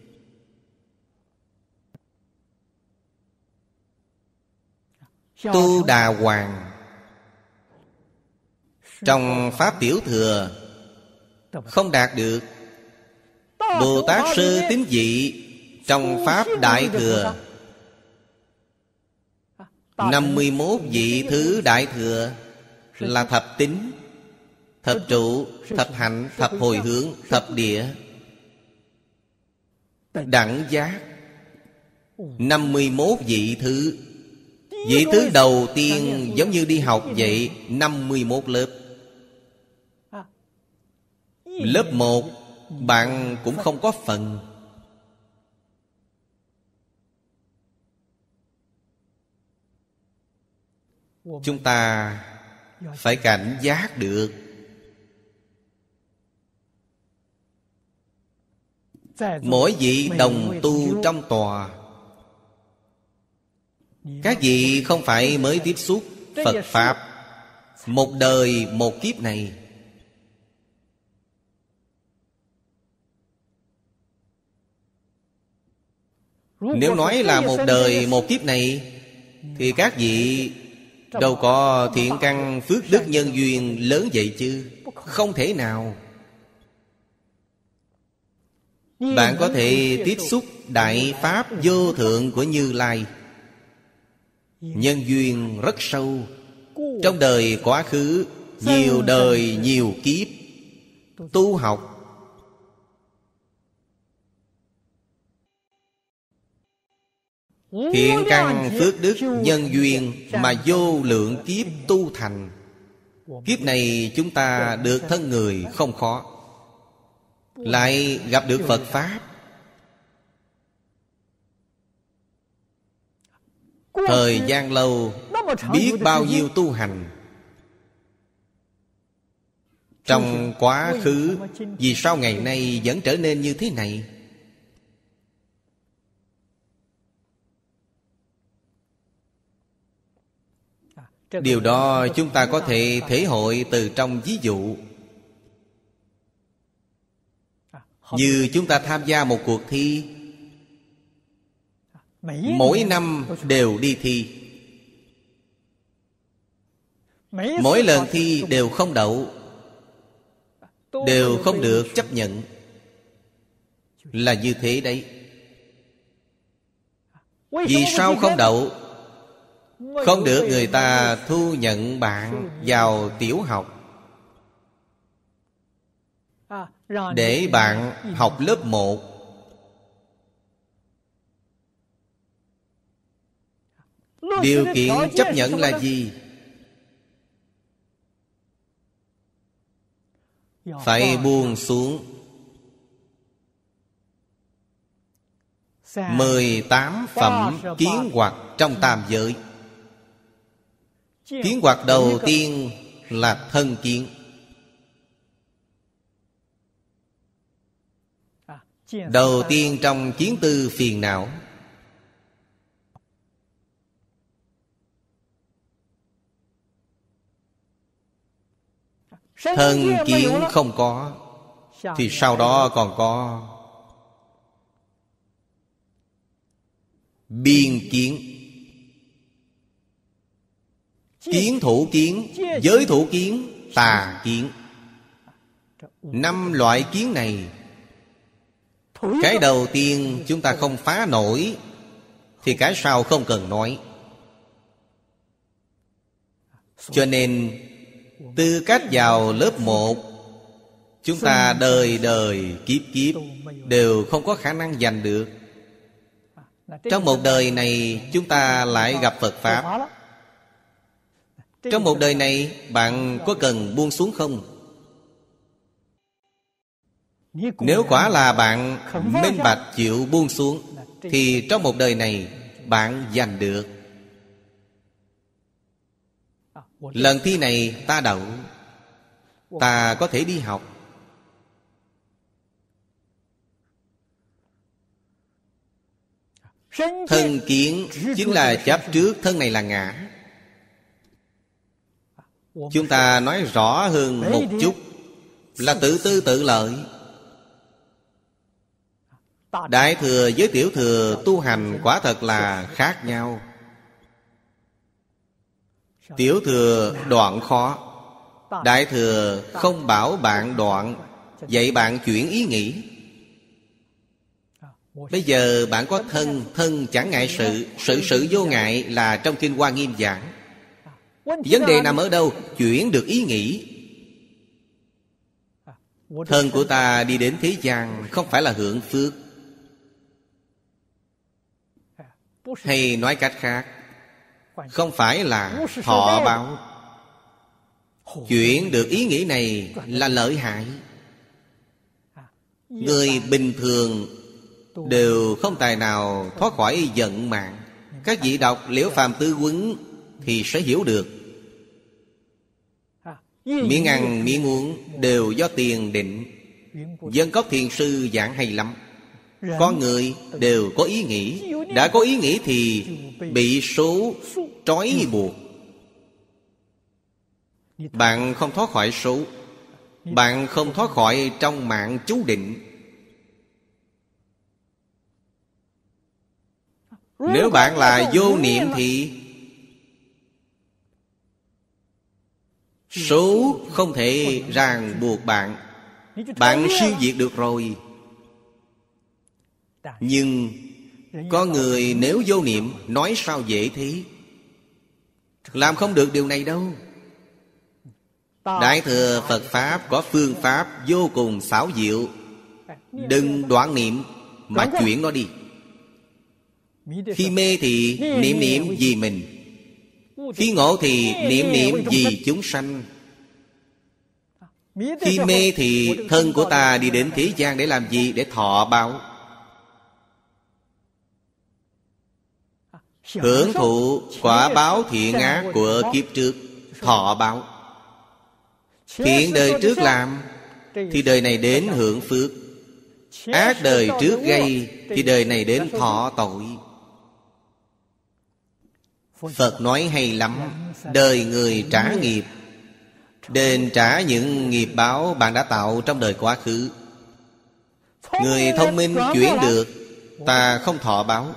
Tu Đà Hoàng trong Pháp Tiểu Thừa không đạt được. Bồ Tát Sư Tín Dị trong Pháp Đại Thừa, năm mươi mốt vị thứ Đại Thừa là thập tín, thập trụ, thập hạnh, thập hồi hướng, thập địa, đẳng giác. Năm mươi mốt vị thứ. Vị thứ đầu tiên giống như đi học vậy, năm mươi mốt lớp. Lớp một bạn cũng không có phần. Chúng ta phải cảnh giác được. Mỗi vị đồng tu trong tòa, các vị không phải mới tiếp xúc Phật Pháp một đời một kiếp này. Nếu nói là một đời một kiếp này thì các vị đâu có thiện căn phước đức nhân duyên lớn vậy chứ. Không thể nào. Bạn có thể tiếp xúc Đại Pháp vô thượng của Như Lai, nhân duyên rất sâu. Trong đời quá khứ, nhiều đời nhiều kiếp tu học, thiện căn phước đức nhân duyên mà vô lượng kiếp tu thành. Kiếp này chúng ta được thân người không khó, lại gặp được Phật Pháp. Thời gian lâu, biết bao nhiêu tu hành. Trong quá khứ, vì sao ngày nay vẫn trở nên như thế này? Điều đó chúng ta có thể thể hội từ trong ví dụ. Như chúng ta tham gia một cuộc thi, mỗi năm đều đi thi, mỗi lần thi đều không đậu, đều không được chấp nhận. Là như thế đấy. Vì sao không đậu? Không được người ta thu nhận bạn vào tiểu học, để bạn học lớp một. Điều kiện chấp nhận là gì? Phải buông xuống mười tám phẩm kiến hoặc trong tam giới. Kiến hoặc đầu tiên là thân kiến. Đầu tiên trong kiến tư phiền não. Thân kiến không có, thì sau đó còn có biên kiến, kiến thủ kiến, giới thủ kiến, tà kiến. Năm loại kiến này, cái đầu tiên chúng ta không phá nổi, thì cái sau không cần nói. Cho nên tư cách vào lớp một, chúng ta đời đời kiếp kiếp đều không có khả năng giành được. Trong một đời này chúng ta lại gặp Phật Pháp. Trong một đời này bạn có cần buông xuống không? Nếu quả là bạn minh bạch chịu buông xuống, thì trong một đời này bạn giành được. Lần thi này ta đậu, ta có thể đi học. Thân kiến chính là chấp trước thân này là ngã. Chúng ta nói rõ hơn một chút là tự tư tự lợi. Đại thừa với tiểu thừa tu hành quả thật là khác nhau. Tiểu thừa đoạn khó, đại thừa không bảo bạn đoạn, dạy bạn chuyển ý nghĩ. Bây giờ bạn có thân, thân chẳng ngại sự, sự sự vô ngại là trong Kinh Hoa Nghiêm giảng. Vấn đề nằm ở đâu? Chuyển được ý nghĩ. Thân của ta đi đến thế gian không phải là hưởng phước, hay nói cách khác, không phải là thọ báo. Chuyển được ý nghĩ này là lợi hại. Người bình thường đều không tài nào thoát khỏi vận mạng. Các vị đọc Liễu Phàm Tư Huấn thì sẽ hiểu được. Miếng ăn miếng uống đều do tiền định. Dân Cốc Thiền Sư giảng hay lắm. Con người đều có ý nghĩ. Đã có ý nghĩ thì bị số trói buộc. Bạn không thoát khỏi số, bạn không thoát khỏi trong mạng chú định. Nếu bạn là vô niệm thì số không thể ràng buộc bạn. Bạn siêu diệt được rồi. Nhưng có người nếu vô niệm nói sao dễ thế. Làm không được điều này đâu. Đại Thừa Phật Pháp có phương pháp vô cùng xảo diệu. Đừng đoạn niệm mà chuyển nó đi. Khi mê thì niệm niệm vì mình, khi ngộ thì niệm niệm vì chúng sanh. Khi mê thì thân của ta đi đến thế gian để làm gì? Để thọ báo, hưởng thụ quả báo thiện ác của kiếp trước. Thọ báo. Thiện đời trước làm thì đời này đến hưởng phước, ác đời trước gây thì đời này đến thọ tội. Phật nói hay lắm. Đời người trả nghiệp, đền trả những nghiệp báo bạn đã tạo trong đời quá khứ. Người thông minh chuyển được. Ta không thọ báo,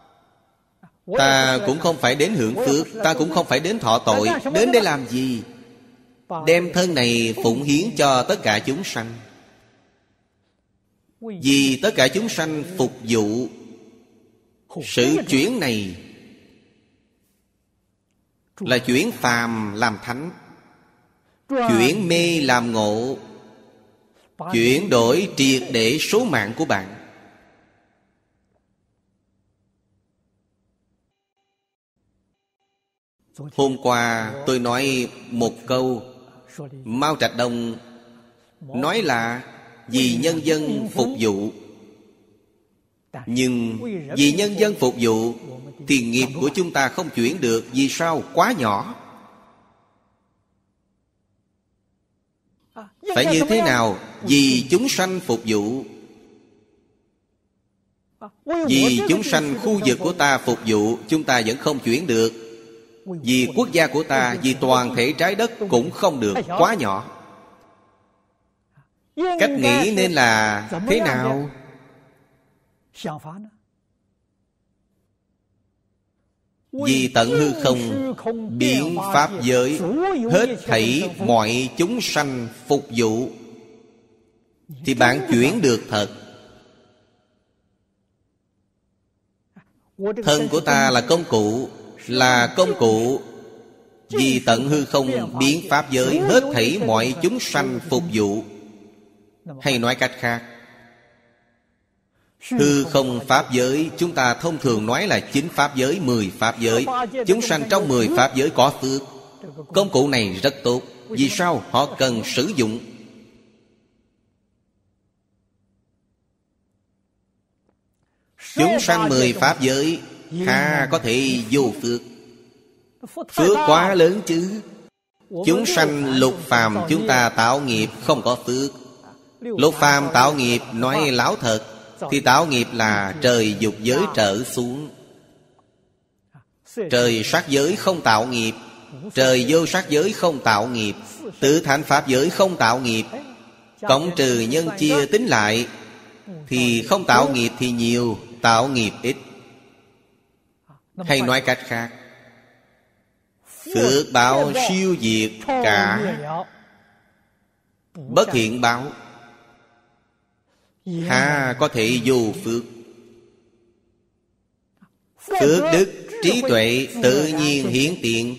ta cũng không phải đến hưởng phước, ta cũng không phải đến thọ tội. Đến để làm gì? Đem thân này phụng hiến cho tất cả chúng sanh, vì tất cả chúng sanh phục vụ. Sự chuyển này là chuyển phàm làm thánh, chuyển mê làm ngộ, chuyển đổi triệt để số mạng của bạn. Hôm qua tôi nói một câu, Mao Trạch Đông nói là vì nhân dân phục vụ. Nhưng vì nhân dân phục vụ thì nghiệp của chúng ta không chuyển được. Vì sao? Quá nhỏ. Phải như thế nào? Vì chúng sanh phục vụ. Vì chúng sanh khu vực của ta phục vụ, chúng ta vẫn không chuyển được. Vì quốc gia của ta, vì toàn thể trái đất cũng không được. Quá nhỏ. Cách nghĩ nên là thế nào? Vì tận hư không biến pháp giới, hết thảy mọi chúng sanh phục vụ, thì bạn chuyển được thật. Thân của ta là công cụ, là công cụ vì tận hư không biến pháp giới, hết thảy mọi chúng sanh phục vụ. Hay nói cách khác, hư không pháp giới chúng ta thông thường nói là chín pháp giới, mười pháp giới. Chúng sanh trong mười pháp giới có phước. Công cụ này rất tốt. Vì sao? Họ cần sử dụng. Chúng sanh mười pháp giới ha có thể vô phước. Phước quá lớn chứ. Chúng sanh lục phàm chúng ta tạo nghiệp không có phước. Lục phàm tạo nghiệp nói láo thật thì tạo nghiệp là trời dục giới trở xuống. Trời sắc giới không tạo nghiệp, trời vô sắc giới không tạo nghiệp, tự thành pháp giới không tạo nghiệp. Cộng trừ nhân chia tính lại thì không tạo nghiệp thì nhiều, tạo nghiệp ít. Hay nói cách khác, phước báo siêu diệt cả bất thiện báo. Ha có thể vô phước. Phước đức trí tuệ tự nhiên hiển tiện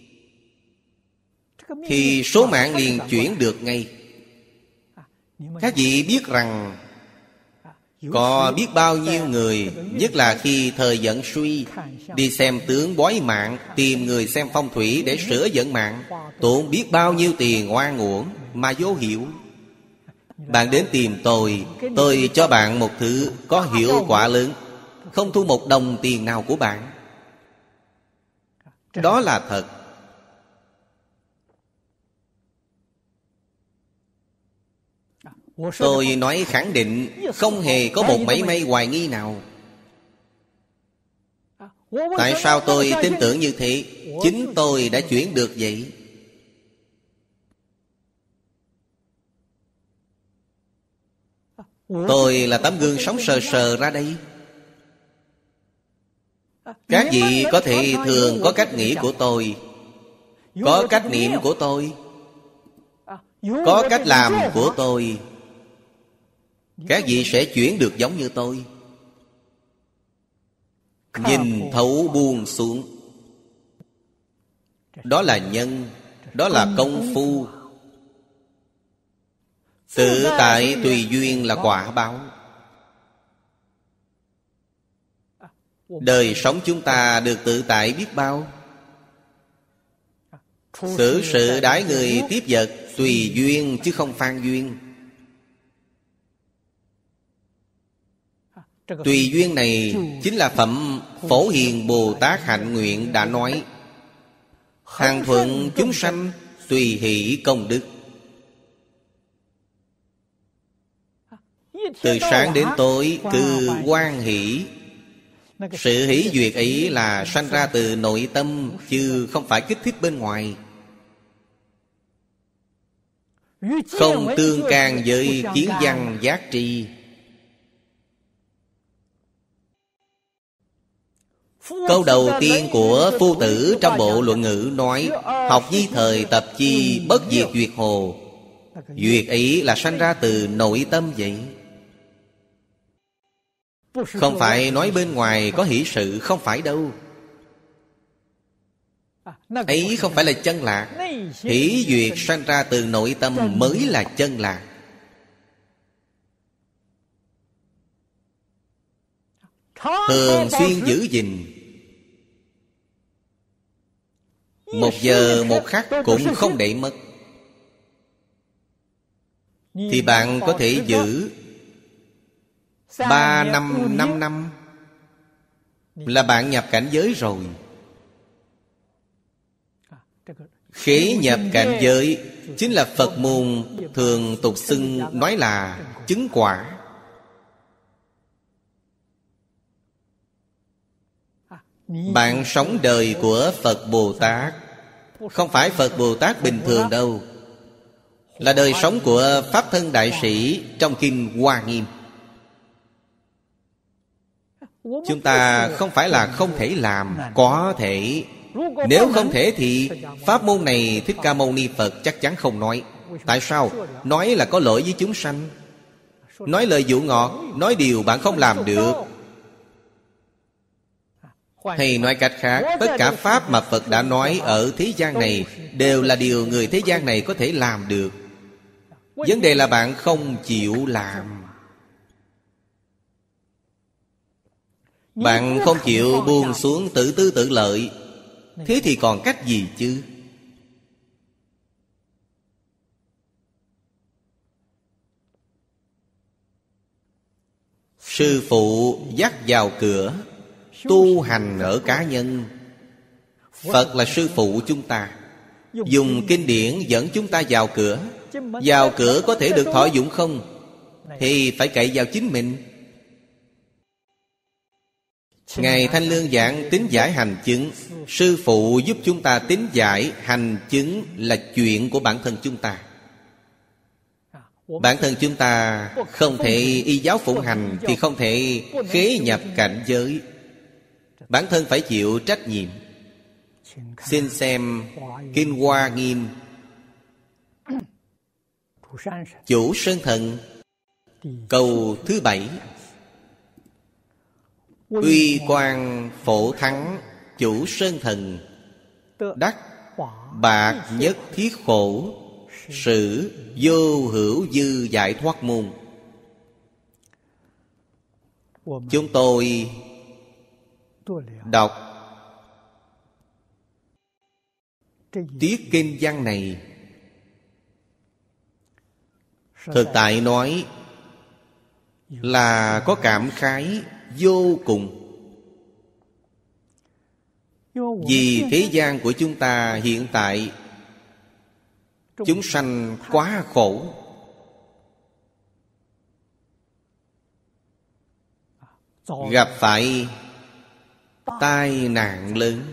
thì số mạng liền chuyển được ngay. Các vị biết rằng có biết bao nhiêu người, nhất là khi thời vận suy, đi xem tướng bói mạng, tìm người xem phong thủy để sửa vận mạng, tốn biết bao nhiêu tiền oan uổng mà vô hiệu. Bạn đến tìm tôi, tôi cho bạn một thứ có hiệu quả lớn, không thu một đồng tiền nào của bạn. Đó là thật. Tôi nói khẳng định, không hề có một mảy may hoài nghi nào. Tại sao tôi tin tưởng như thế? Chính tôi đã chuyển được vậy. Tôi là tấm gương sống sờ sờ ra đây. Các vị có thể thường có cách nghĩ của tôi, có cách niệm của tôi, có cách làm của tôi. Các vị sẽ chuyển được giống như tôi. Nhìn thấu buông xuống. Đó là nhân, đó là công phu. Tự tại tùy duyên là quả báo. Đời sống chúng ta được tự tại biết bao. Xử sự đãi người tiếp vật tùy duyên chứ không phan duyên. Tùy duyên này chính là phẩm Phổ Hiền Bồ Tát hạnh nguyện đã nói: hằng thuận chúng sanh tùy hỷ công đức. Từ sáng đến tối cứ hoan hỷ. Sự hỷ duyệt ấy là sanh ra từ nội tâm, chứ không phải kích thích bên ngoài. Không tương can với kiến văn giác tri. Câu đầu tiên của Phu Tử trong bộ Luận Ngữ nói: học di thời tập chi bất diệt duyệt hồ. Duyệt ấy là sanh ra từ nội tâm vậy. Không phải nói bên ngoài có hỷ sự, không phải đâu. Ấy không phải là chân lạc. Hỷ duyệt sanh ra từ nội tâm mới là chân lạc. Thường xuyên giữ gìn, một giờ một khắc cũng không để mất, thì bạn có thể giữ Ba năm, năm năm là bạn nhập cảnh giới rồi. Khế nhập cảnh giới chính là Phật môn thường tục xưng nói là chứng quả. Bạn sống đời của Phật Bồ Tát, không phải Phật Bồ Tát bình thường đâu, là đời sống của Pháp Thân Đại Sĩ trong Kinh Hoa Nghiêm. Chúng ta không phải là không thể làm, có thể. Nếu không thể thì pháp môn này Thích Ca Mâu Ni Phật chắc chắn không nói. Tại sao? Nói là có lỗi với chúng sanh, nói lời dụ ngọt, nói điều bạn không làm được. Hay nói cách khác, tất cả pháp mà Phật đã nói ở thế gian này đều là điều người thế gian này có thể làm được. Vấn đề là bạn không chịu làm. Bạn không chịu buông xuống tự tư tự lợi, thế thì còn cách gì chứ? Sư phụ dắt vào cửa, tu hành ở cá nhân. Phật là sư phụ chúng ta, dùng kinh điển dẫn chúng ta vào cửa. Vào cửa có thể được thọ dụng không? Thì phải cậy vào chính mình. Ngài Thanh Lương giảng tín giải hành chứng. Sư phụ giúp chúng ta tín giải hành chứng là chuyện của bản thân chúng ta. Bản thân chúng ta không thể y giáo phụng hành thì không thể khế nhập cảnh giới. Bản thân phải chịu trách nhiệm. Xin xem Kinh Hoa Nghiêm, Chủ Sơn Thần, câu thứ bảy: uy quang phổ thắng Chủ Sơn Thần, đắc bạc nhất thiết khổ, sử vô hữu dư giải thoát môn. Chúng tôi đọc tiết kinh văn này, thực tại nói là có cảm khái vô cùng. Vì thế gian của chúng ta hiện tại chúng sanh quá khổ. Gặp phải tai nạn lớn.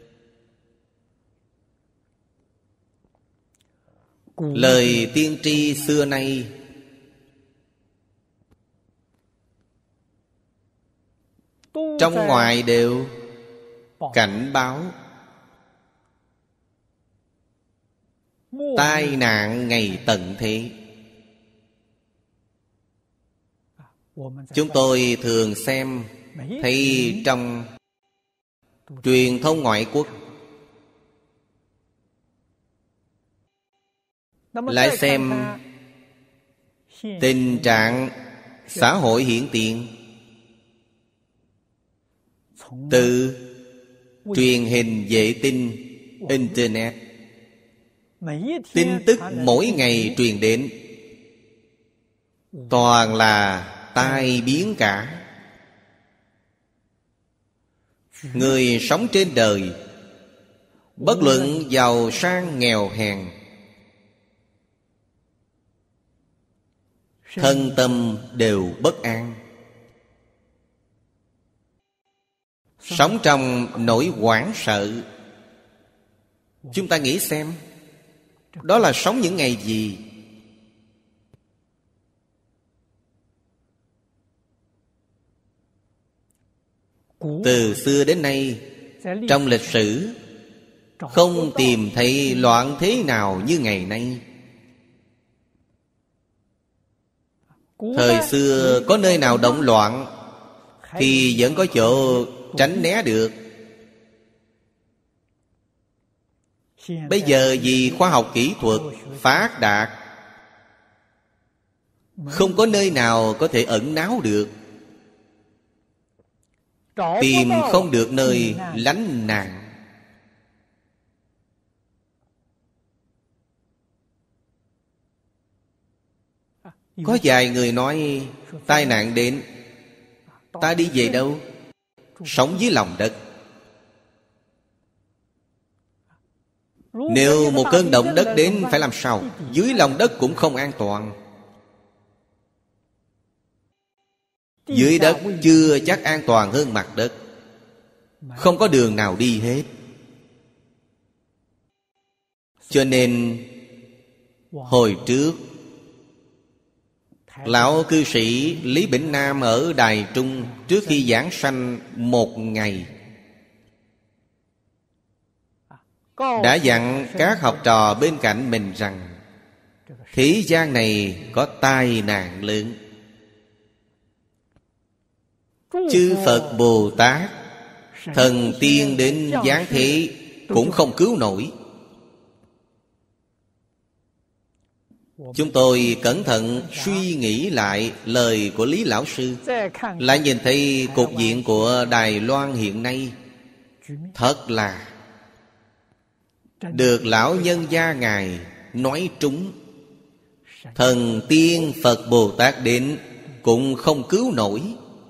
Lời tiên tri xưa nay trong ngoài đều cảnh báo tai nạn ngày tận thế. Chúng tôi thường xem thấy trong truyền thông ngoại quốc Lại xem tình trạng xã hội hiện tiền. Từ truyền hình vệ tinh, Internet, tin tức mỗi ngày truyền đến toàn là tai biến cả. Người sống trên đời, bất luận giàu sang nghèo hèn, thân tâm đều bất an, sống trong nỗi hoảng sợ. Chúng ta nghĩ xem, đó là sống những ngày gì? Từ xưa đến nay, trong lịch sử không tìm thấy loạn thế nào như ngày nay. Thời xưa có nơi nào động loạn thì vẫn có chỗ tránh né được. Bây giờ vì khoa học kỹ thuật phát đạt, không có nơi nào có thể ẩn náu được, tìm không được nơi lánh nạn. Có vài người nói tai nạn đến, ta đi về đâu? Sống dưới lòng đất. Nếu một cơn động đất đến phải làm sao? Dưới lòng đất cũng không an toàn. Dưới đất chưa chắc an toàn hơn mặt đất. Không có đường nào đi hết. Cho nên hồi trước, lão cư sĩ Lý Bỉnh Nam ở Đài Trung, trước khi giảng sanh một ngày, đã dặn các học trò bên cạnh mình rằng thế gian này có tai nạn lớn. Chư Phật Bồ Tát, thần tiên đến giáng thế cũng không cứu nổi. Chúng tôi cẩn thận suy nghĩ lại lời của Lý Lão Sư, lại nhìn thấy cục diện của Đài Loan hiện nay, thật là được lão nhân gia Ngài nói trúng. Thần tiên Phật Bồ Tát đến cũng không cứu nổi.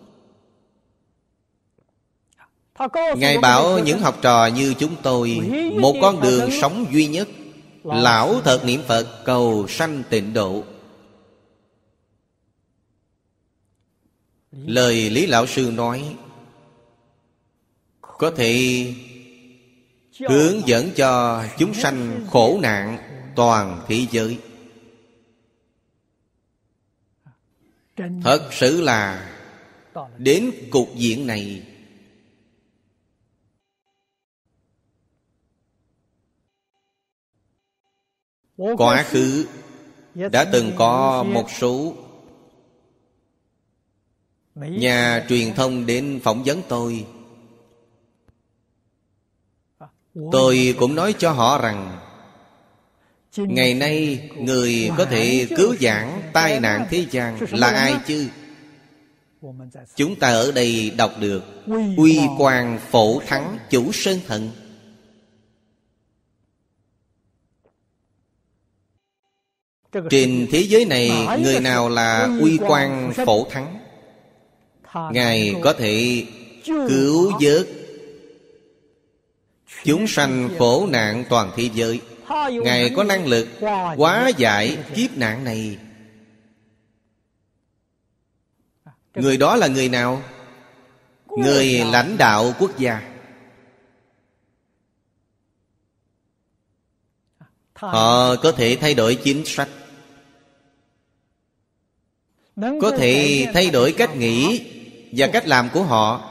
Ngài bảo những học trò như chúng tôi, một con đường sống duy nhất, lão thật niệm Phật cầu sanh tịnh độ. Lời Lý Lão Sư nói có thể hướng dẫn cho chúng sanh khổ nạn toàn thế giới. Thật sự là đến cục diện này, quá khứ đã từng có một số nhà truyền thông đến phỏng vấn tôi. Tôi cũng nói cho họ rằng ngày nay người có thể cứu vãn tai nạn thế gian là ai chứ? Chúng ta ở đây đọc được Uy Quang Phổ Thắng Chủ Sơn Thần. Trên thế giới này, người nào là Uy Quang Phổ Thắng? Ngài có thể cứu vớt chúng sanh khổ nạn toàn thế giới. Ngài có năng lực hóa giải kiếp nạn này. Người đó là người nào? Người lãnh đạo quốc gia. Họ có thể thay đổi chính sách, có thể thay đổi cách nghĩ và cách làm của họ.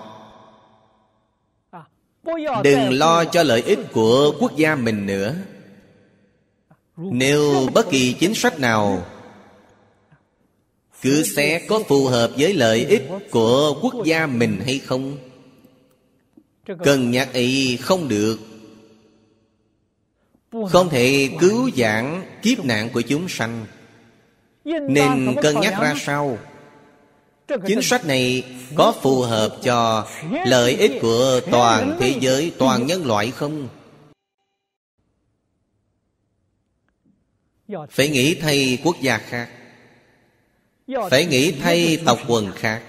Đừng lo cho lợi ích của quốc gia mình nữa. Nếu bất kỳ chính sách nào cứ xét có phù hợp với lợi ích của quốc gia mình hay không, cân nhắc ấy không được. không thể cứu vãn kiếp nạn của chúng sanh. Nên cân nhắc ra sao? Chính sách này có phù hợp cho lợi ích của toàn thế giới, toàn nhân loại không? Phải nghĩ thay quốc gia khác, phải nghĩ thay tộc quần khác,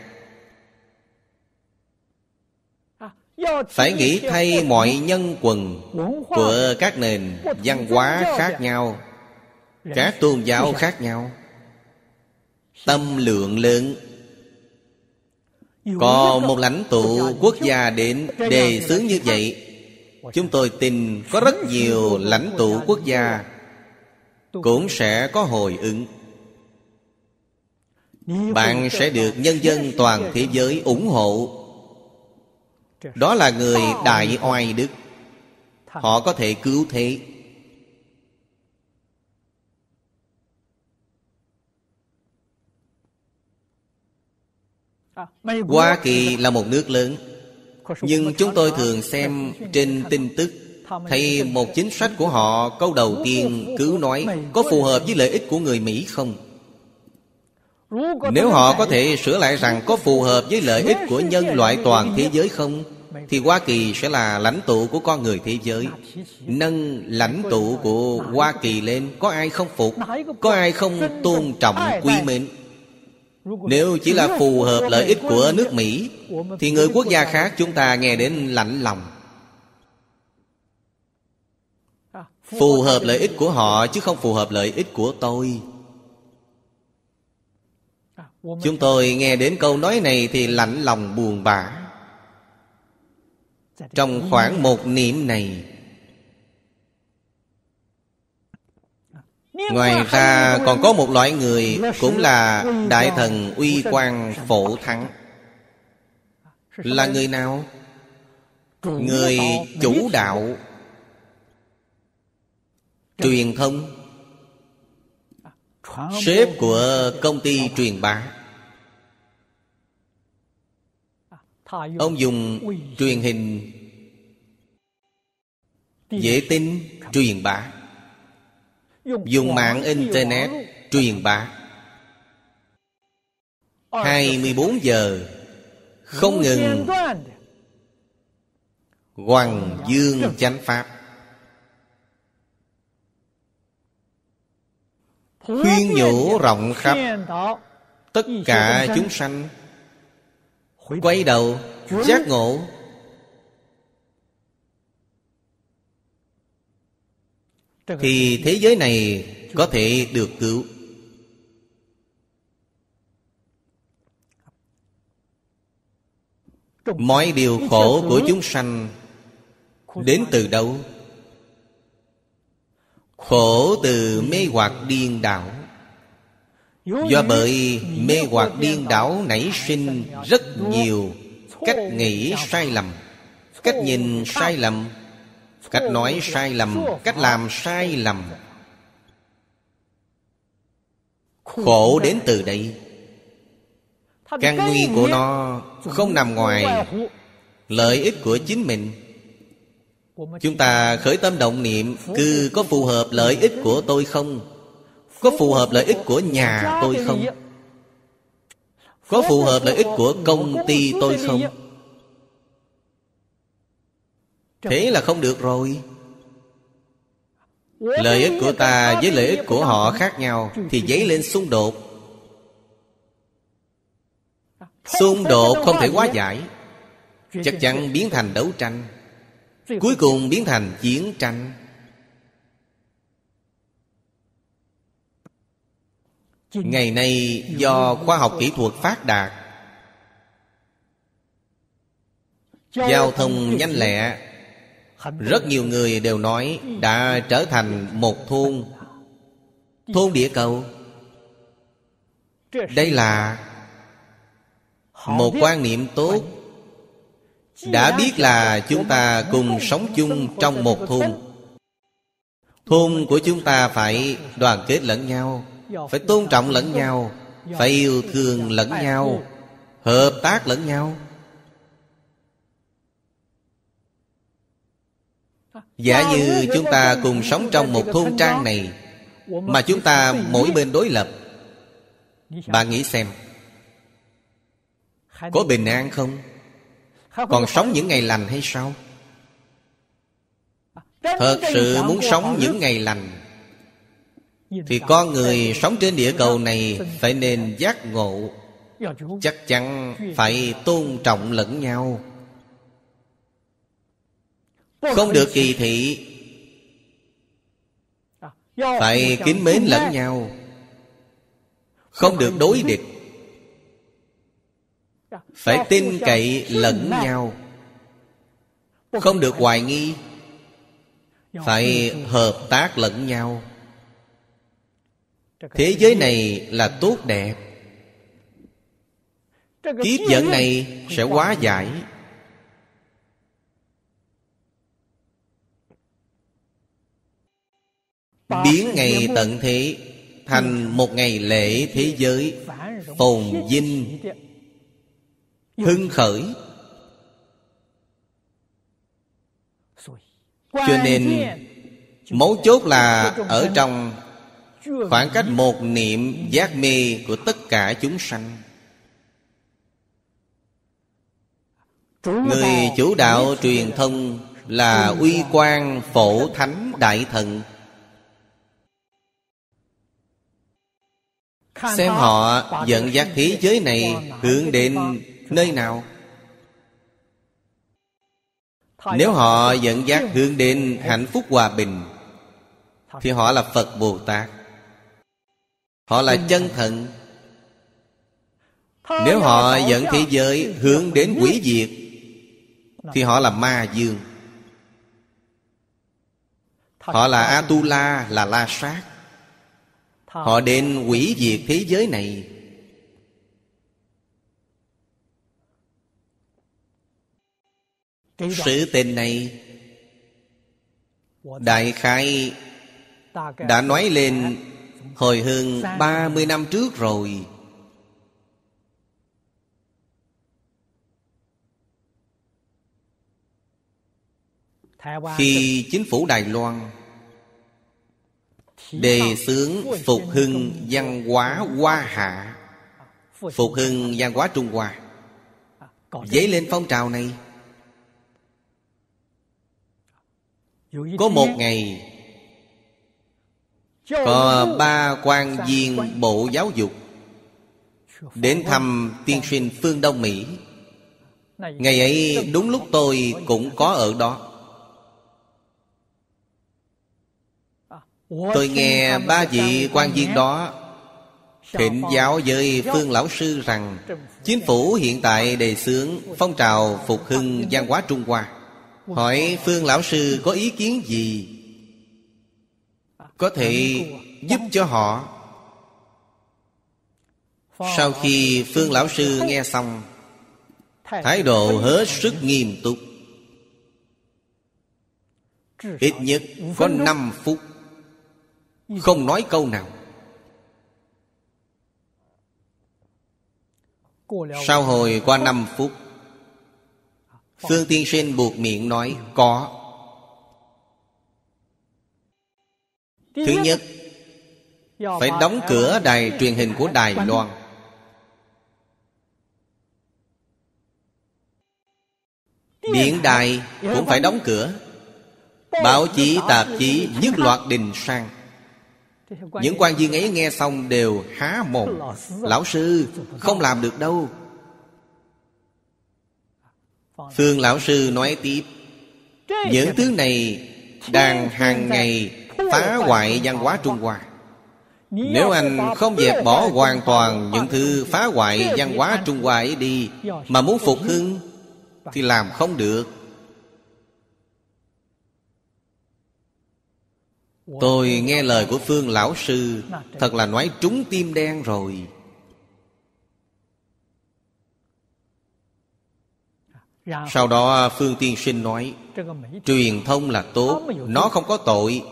phải nghĩ thay mọi nhân quần của các nền văn hóa khác nhau, các tôn giáo khác nhau. Tâm lượng lớn. Có một lãnh tụ quốc gia đến đề xướng như vậy, chúng tôi tin có rất nhiều lãnh tụ quốc gia cũng sẽ có hồi ứng. Bạn sẽ được nhân dân toàn thế giới ủng hộ. Đó là người đại oai đức. Họ có thể cứu thế. Hoa Kỳ là một nước lớn, nhưng chúng tôi thường xem trên tin tức, thấy một chính sách của họ câu đầu tiên cứ nói có phù hợp với lợi ích của người Mỹ không? Nếu họ có thể sửa lại rằng có phù hợp với lợi ích của nhân loại toàn thế giới không, thì Hoa Kỳ sẽ là lãnh tụ của con người thế giới. Nâng lãnh tụ của Hoa Kỳ lên, có ai không phục? Có ai không tôn trọng quý mến? Nếu chỉ là phù hợp lợi ích của nước Mỹ, thì người quốc gia khác chúng ta nghe đến lạnh lòng. Phù hợp lợi ích của họ chứ không phù hợp lợi ích của tôi. Chúng tôi nghe đến câu nói này thì lạnh lòng buồn bã. Trong khoảng một niệm này, ngoài ra còn có một loại người cũng là đại thần uy quang phổ thắng. Là người nào? Người chủ đạo truyền thông, sếp của công ty truyền bá. Ông dùng truyền hình, vệ tinh truyền bá, dùng mạng internet truyền bá, hai mươi bốn giờ không ngừng hoằng dương chánh pháp, khuyên nhủ rộng khắp tất cả chúng sanh quay đầu giác ngộ. Thì thế giới này có thể được cứu. Mọi điều khổ của chúng sanh đến từ đâu? Khổ từ mê hoặc điên đảo. Do bởi mê hoặc điên đảo nảy sinh rất nhiều cách nghĩ sai lầm, cách nhìn sai lầm, cách nói sai lầm, cách làm sai lầm. Khổ đến từ đây. Căn nguyên của nó không nằm ngoài lợi ích của chính mình. Chúng ta khởi tâm động niệm, cứ có phù hợp lợi ích của tôi không? Có phù hợp lợi ích của nhà tôi không? Có phù hợp lợi ích của công ty tôi không? Thế là không được rồi. Lợi ích của ta với lợi ích của họ khác nhau thì dấy lên xung đột. Xung đột không thể hóa giải, chắc chắn biến thành đấu tranh, cuối cùng biến thành chiến tranh. Ngày nay do khoa học kỹ thuật phát đạt, giao thông nhanh lẹ, rất nhiều người đều nói đã trở thành một thôn thôn địa cầu. Đây là một quan niệm tốt. Đã biết là chúng ta cùng sống chung trong một thôn. Thôn của chúng ta phải đoàn kết lẫn nhau, phải tôn trọng lẫn nhau, phải yêu thương lẫn nhau, hợp tác lẫn nhau. Giả như chúng ta cùng sống trong một thôn trang này, mà chúng ta mỗi bên đối lập, bạn nghĩ xem, có bình an không? Còn sống những ngày lành hay sao? Thật sự muốn sống những ngày lành thì con người sống trên địa cầu này phải nên giác ngộ, chắc chắn phải tôn trọng lẫn nhau, không được kỳ thị, phải kính mến lẫn nhau, không được đối địch, phải tin cậy lẫn nhau, không được hoài nghi, phải hợp tác lẫn nhau. Thế giới này là tốt đẹp, kiếp vận này sẽ hóa giải. Biến ngày tận thế thành một ngày lễ thế giới phồn vinh hưng khởi. Cho nên mấu chốt là ở trong khoảng cách một niệm giác mê của tất cả chúng sanh. Người chủ đạo truyền thông là Uy Quang Phổ Thánh Đại Thần. Xem họ dẫn dắt thế giới này hướng đến nơi nào. Nếu họ dẫn dắt hướng đến hạnh phúc hòa bình thì họ là Phật Bồ Tát, họ là chân thần. Nếu họ dẫn thế giới hướng đến hủy diệt thì họ là Ma Dương, họ là Atula, là La Sát. Họ đến hủy diệt thế giới này. Sự tình này đại khái đã nói lên hồi hơn ba mươi năm trước rồi. Khi chính phủ Đài Loan đề xướng phục hưng văn hóa Hoa Hạ, phục hưng văn hóa Trung Hoa, dấy lên phong trào này. Có một ngày, có ba quan viên Bộ Giáo dục đến thăm tiên sinh phương Đông Mỹ. Ngày ấy đúng lúc tôi cũng có ở đó. Tôi nghe ba vị quan viên đó thỉnh giáo với Phương Lão Sư rằng chính phủ hiện tại đề xướng phong trào phục hưng văn hóa Trung Hoa. Hỏi Phương Lão Sư có ý kiến gì có thể giúp cho họ. Sau khi Phương Lão Sư nghe xong, thái độ hết sức nghiêm túc. Ít nhất có năm phút không nói câu nào. Sau hồi qua năm phút, Phương tiên sinh buộc miệng nói có. Thứ nhất, phải đóng cửa đài truyền hình của Đài Loan. Điện đài cũng phải đóng cửa. Báo chí, tạp chí nhất loạt đình sang. Những quan viên ấy nghe xong đều há mồm. Lão sư, không làm được đâu. Phương Lão Sư nói tiếp, những thứ này đang hàng ngày phá hoại văn hóa Trung Hoa. Nếu anh không dẹp bỏ hoàn toàn những thứ phá hoại văn hóa Trung Hoa ấy đi, mà muốn phục hưng thì làm không được. Tôi nghe lời của Phương Lão Sư, thật là nói trúng tim đen rồi. Sau đó Phương tiên sinh nói, truyền thông là tốt, nó không có tội.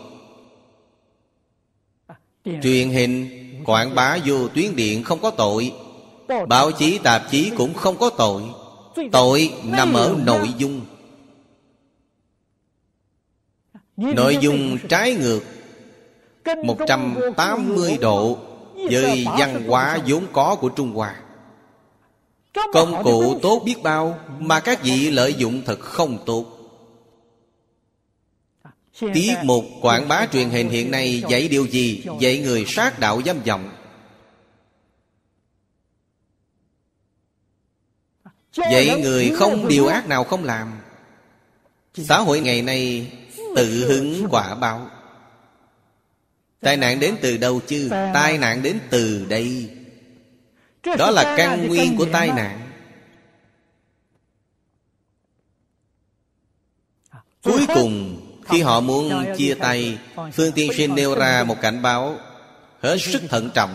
Truyền hình, quảng bá vô tuyến điện không có tội. Báo chí, tạp chí cũng không có tội. Tội nằm ở nội dung. Nội dung trái ngược một trăm tám mươi độ với văn hóa vốn có của Trung Hoa. Công cụ tốt biết bao mà các vị lợi dụng thật không tốt. Tiết mục quảng bá truyền hình hiện nay dạy điều gì? Dạy người sát đạo dâm vọng, dạy người không điều ác nào không làm. Xã hội ngày nay tự hứng quả báo. Tai nạn đến từ đâu chứ? Tai nạn đến từ đây. Đó là căn nguyên của tai nạn. Cuối cùng khi họ muốn chia tay, Phương Tiên Sinh nêu ra một cảnh báo hết sức thận trọng.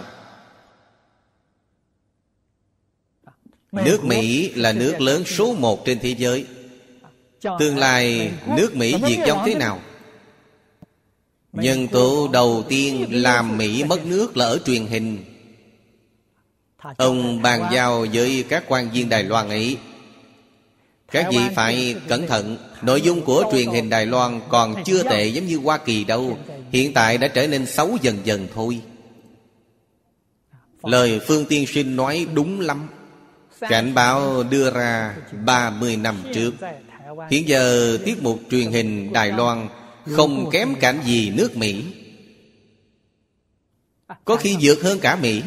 Nước Mỹ là nước lớn số một trên thế giới. Tương lai nước Mỹ diệt vong thế nào? Nhân tố đầu tiên làm Mỹ mất nước là ở truyền hình. Ông bàn giao với các quan viên Đài Loan ấy: các vị phải cẩn thận. Nội dung của truyền hình Đài Loan còn chưa tệ giống như Hoa Kỳ đâu. Hiện tại đã trở nên xấu dần dần thôi. Lời Phương Tiên Sinh nói đúng lắm. Cảnh báo đưa ra ba mươi năm trước. Hiện giờ tiết mục truyền hình Đài Loan không kém cạnh gì nước Mỹ, có khi vượt hơn cả Mỹ.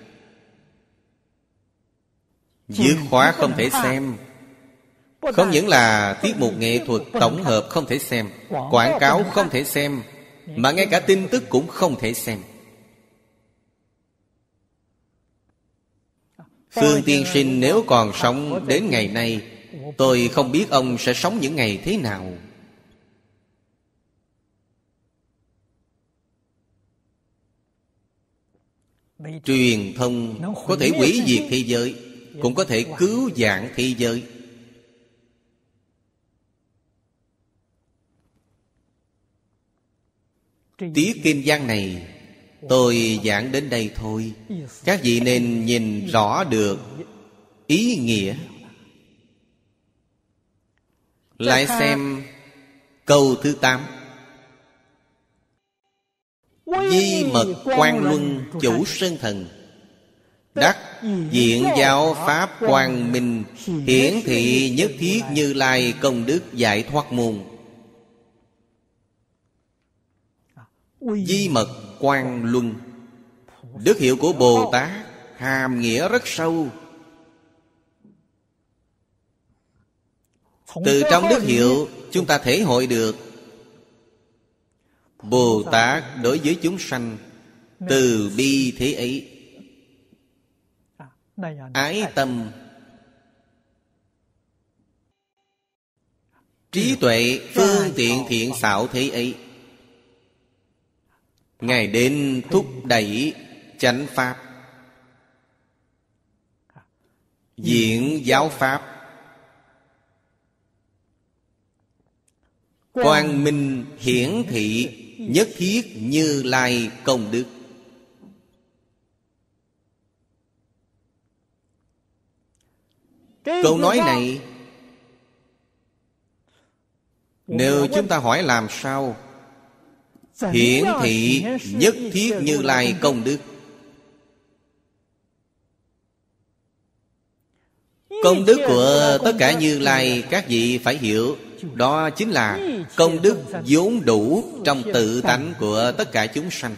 Dứt khoát không thể xem. Không những là tiết mục nghệ thuật tổng hợp không thể xem, quảng cáo không thể xem, mà ngay cả tin tức cũng không thể xem. Phương Tiên Sinh nếu còn sống đến ngày nay, tôi không biết ông sẽ sống những ngày thế nào. Truyền thông có thể hủy diệt thế giới, cũng có thể cứu vãn thế giới. Tiết kinh văn này tôi giảng đến đây thôi. Các vị nên nhìn rõ được ý nghĩa. Lại xem câu thứ tám: Di mật Quang Luân chủ sơn thần, đắc diện giáo pháp quang minh, hiển thị nhất thiết Như Lai công đức giải thoát môn. Di mật Quang Luân, đức hiệu của Bồ Tát, hàm nghĩa rất sâu. Từ trong đức hiệu chúng ta thể hội được Bồ Tát đối với chúng sanh từ bi thế ấy, ái tâm, trí tuệ phương tiện thiện xảo thế ấy. Ngài đến thúc đẩy chánh pháp, diễn giáo pháp, quang minh hiển thị nhất thiết Như Lai công đức. Câu nói này, nếu chúng ta hỏi làm sao hiển thị nhất thiết Như Lai công đức, công đức của tất cả Như Lai các vị phải hiểu, đó chính là công đức vốn đủ trong tự tánh của tất cả chúng sanh.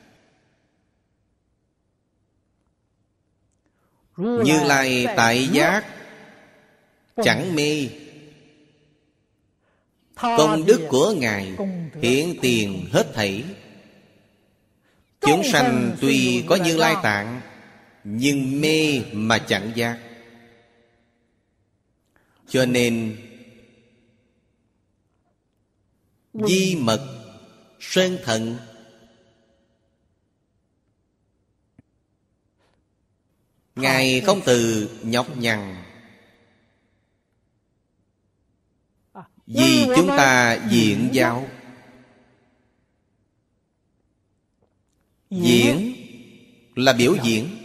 Như Lai tại giác chẳng mê, công đức của Ngài hiển tiền hết thảy. Chúng sanh tuy có Như Lai tạng, nhưng mê mà chẳng giác. Cho nên Di mật sơn thần, Ngài không từ nhọc nhằn vì chúng ta diễn giáo. Diễn là biểu diễn,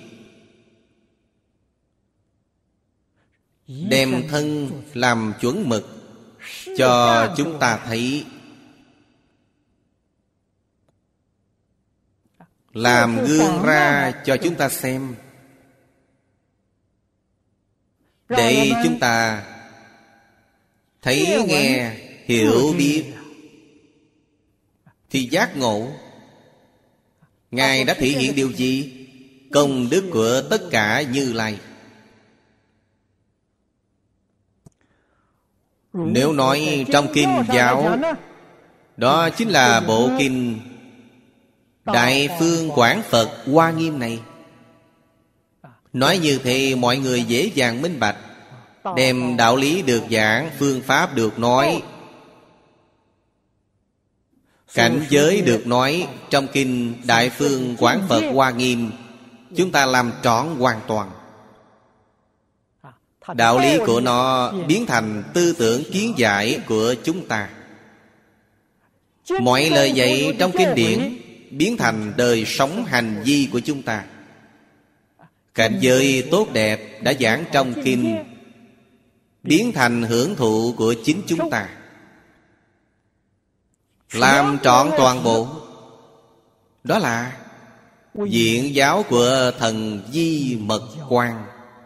đem thân làm chuẩn mực cho chúng ta thấy làm gương ra cho chúng ta xem, để chúng ta thấy nghe hiểu biết thì giác ngộ. Ngài đã thể hiện điều gì? Công đức của tất cả Như Lai. Nếu nói trong kinh giáo, đó chính là bộ kinh Đại Phương Quảng Phật Hoa Nghiêm này. Nói như thế mọi người dễ dàng minh bạch, đem đạo lý được giảng, phương pháp được nói, cảnh giới được nói trong kinh Đại Phương Quảng Phật Hoa Nghiêm, chúng ta làm trọn hoàn toàn. Đạo lý của nó biến thành tư tưởng kiến giải của chúng ta. Mọi lời dạy trong kinh điển biến thành đời sống hành vi của chúng ta. Cảnh giới tốt đẹp đã giảng trong kinh biến thành hưởng thụ của chính chúng ta. Làm trọn toàn bộ. Đó là diện giáo của thần Di Mật Quang.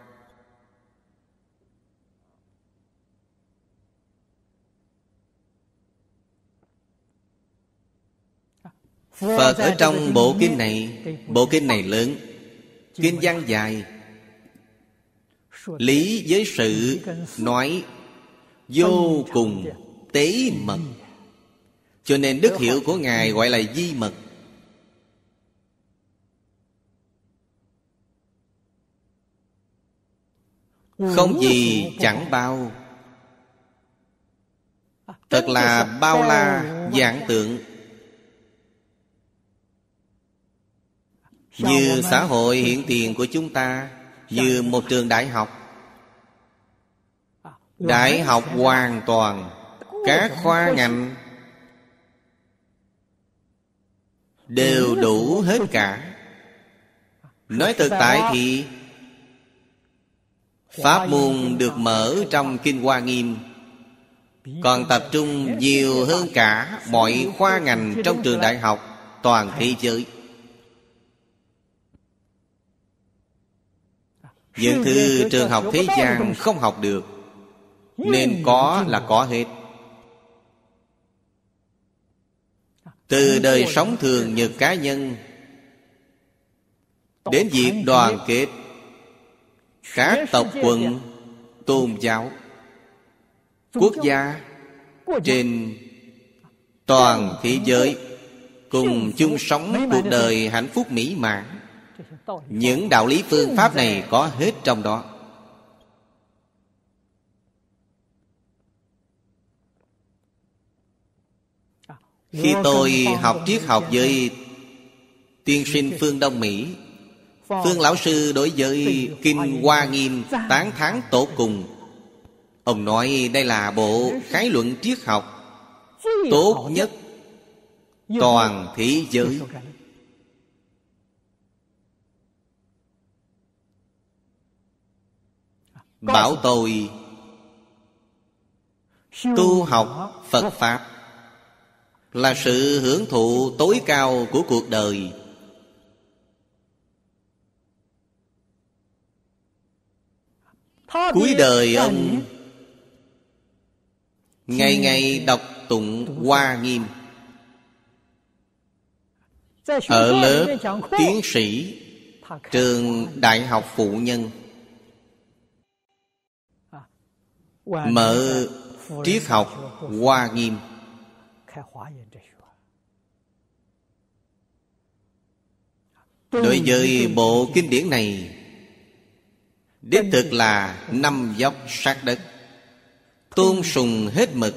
Phật ở trong bộ kinh này, bộ kinh này lớn, kinh văn dài, lý với sự nói vô cùng tế mật, cho nên đức hiệu của Ngài gọi là di mật. Không gì chẳng bao, thật là bao la vạn tượng. Như xã hội hiện tiền của chúng ta, như một trường đại học. Đại học hoàn toàn, các khoa ngành đều đủ hết cả. Nói thực tại thì pháp môn được mở trong kinh Hoa Nghiêm còn tập trung nhiều hơn cả mọi khoa ngành trong trường đại học toàn thế giới. Những thứ trường học thế gian không học được, nên có là có hết. Từ đời sống thường nhật cá nhân đến việc đoàn kết các tộc quần, tôn giáo, quốc gia trên toàn thế giới cùng chung sống cuộc đời hạnh phúc mỹ mãn. Những đạo lý phương pháp này có hết trong đó. Khi tôi học triết học với tiên sinh Phương Đông Mỹ, Phương lão sư đối với kinh Hoa Nghiêm tán thán tột cùng. Ông nói đây là bộ khái luận triết học tốt nhất toàn thế giới. Bảo tôi tu học Phật Pháp là sự hưởng thụ tối cao của cuộc đời. Cuối đời ông ngày ngày đọc tụng Hoa Nghiêm. Ở lớp tiến sĩ trường Đại học Phụ Nhân mở triết học Hoa Nghiêm. Đối với bộ kinh điển này, đích thực là năm dốc sát đất, tôn sùng hết mực.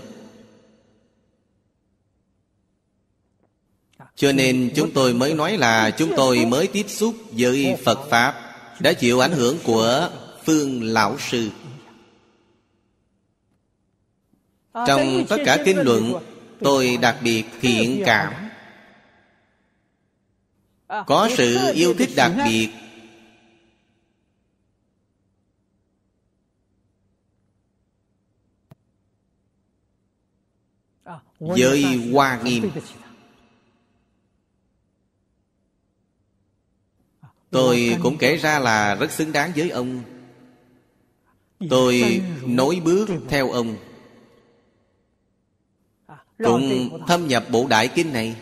Cho nên chúng tôi mới nói là chúng tôi mới tiếp xúc với Phật Pháp, đã chịu ảnh hưởng của Phương lão sư. Trong tất cả kinh luận, tôi đặc biệt thiện cảm, có sự yêu thích đặc biệt với Hoa Nghiêm. Tôi cũng kể ra là rất xứng đáng với ông. Tôi nối bước theo ông, cũng thâm nhập bộ Đại Kinh này.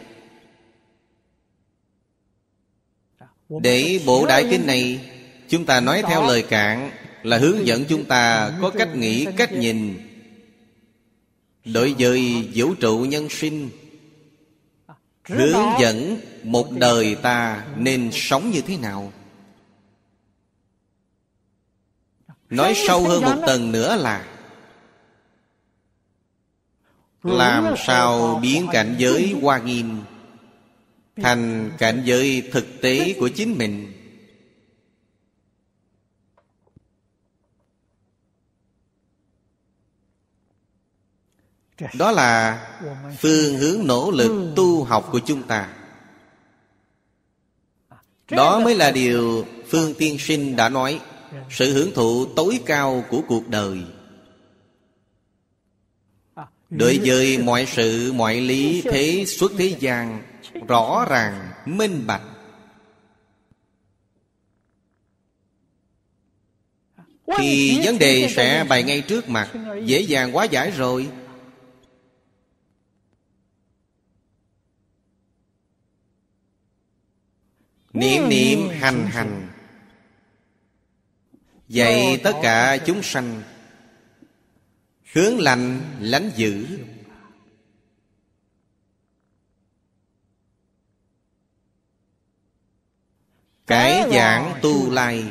Để bộ Đại Kinh này chúng ta nói theo lời Cạn là hướng dẫn chúng ta có cách nghĩ, cách nhìn đối với vũ trụ nhân sinh, hướng dẫn một đời ta nên sống như thế nào. Nói sâu hơn một tầng nữa là làm sao biến cảnh giới Hoa Nghiêm thành cảnh giới thực tế của chính mình. Đó là phương hướng nỗ lực tu học của chúng ta. Đó mới là điều Phương Tiên Sinh đã nói, sự hưởng thụ tối cao của cuộc đời. Đối với mọi sự, mọi lý thế xuất thế gian rõ ràng, minh bạch. Thì vấn đề sẽ bày ngay trước mặt, dễ dàng hóa giải rồi. Niệm niệm hành hành, dạy tất cả chúng sanh hướng lành lánh dữ. Cải giảng tu lai,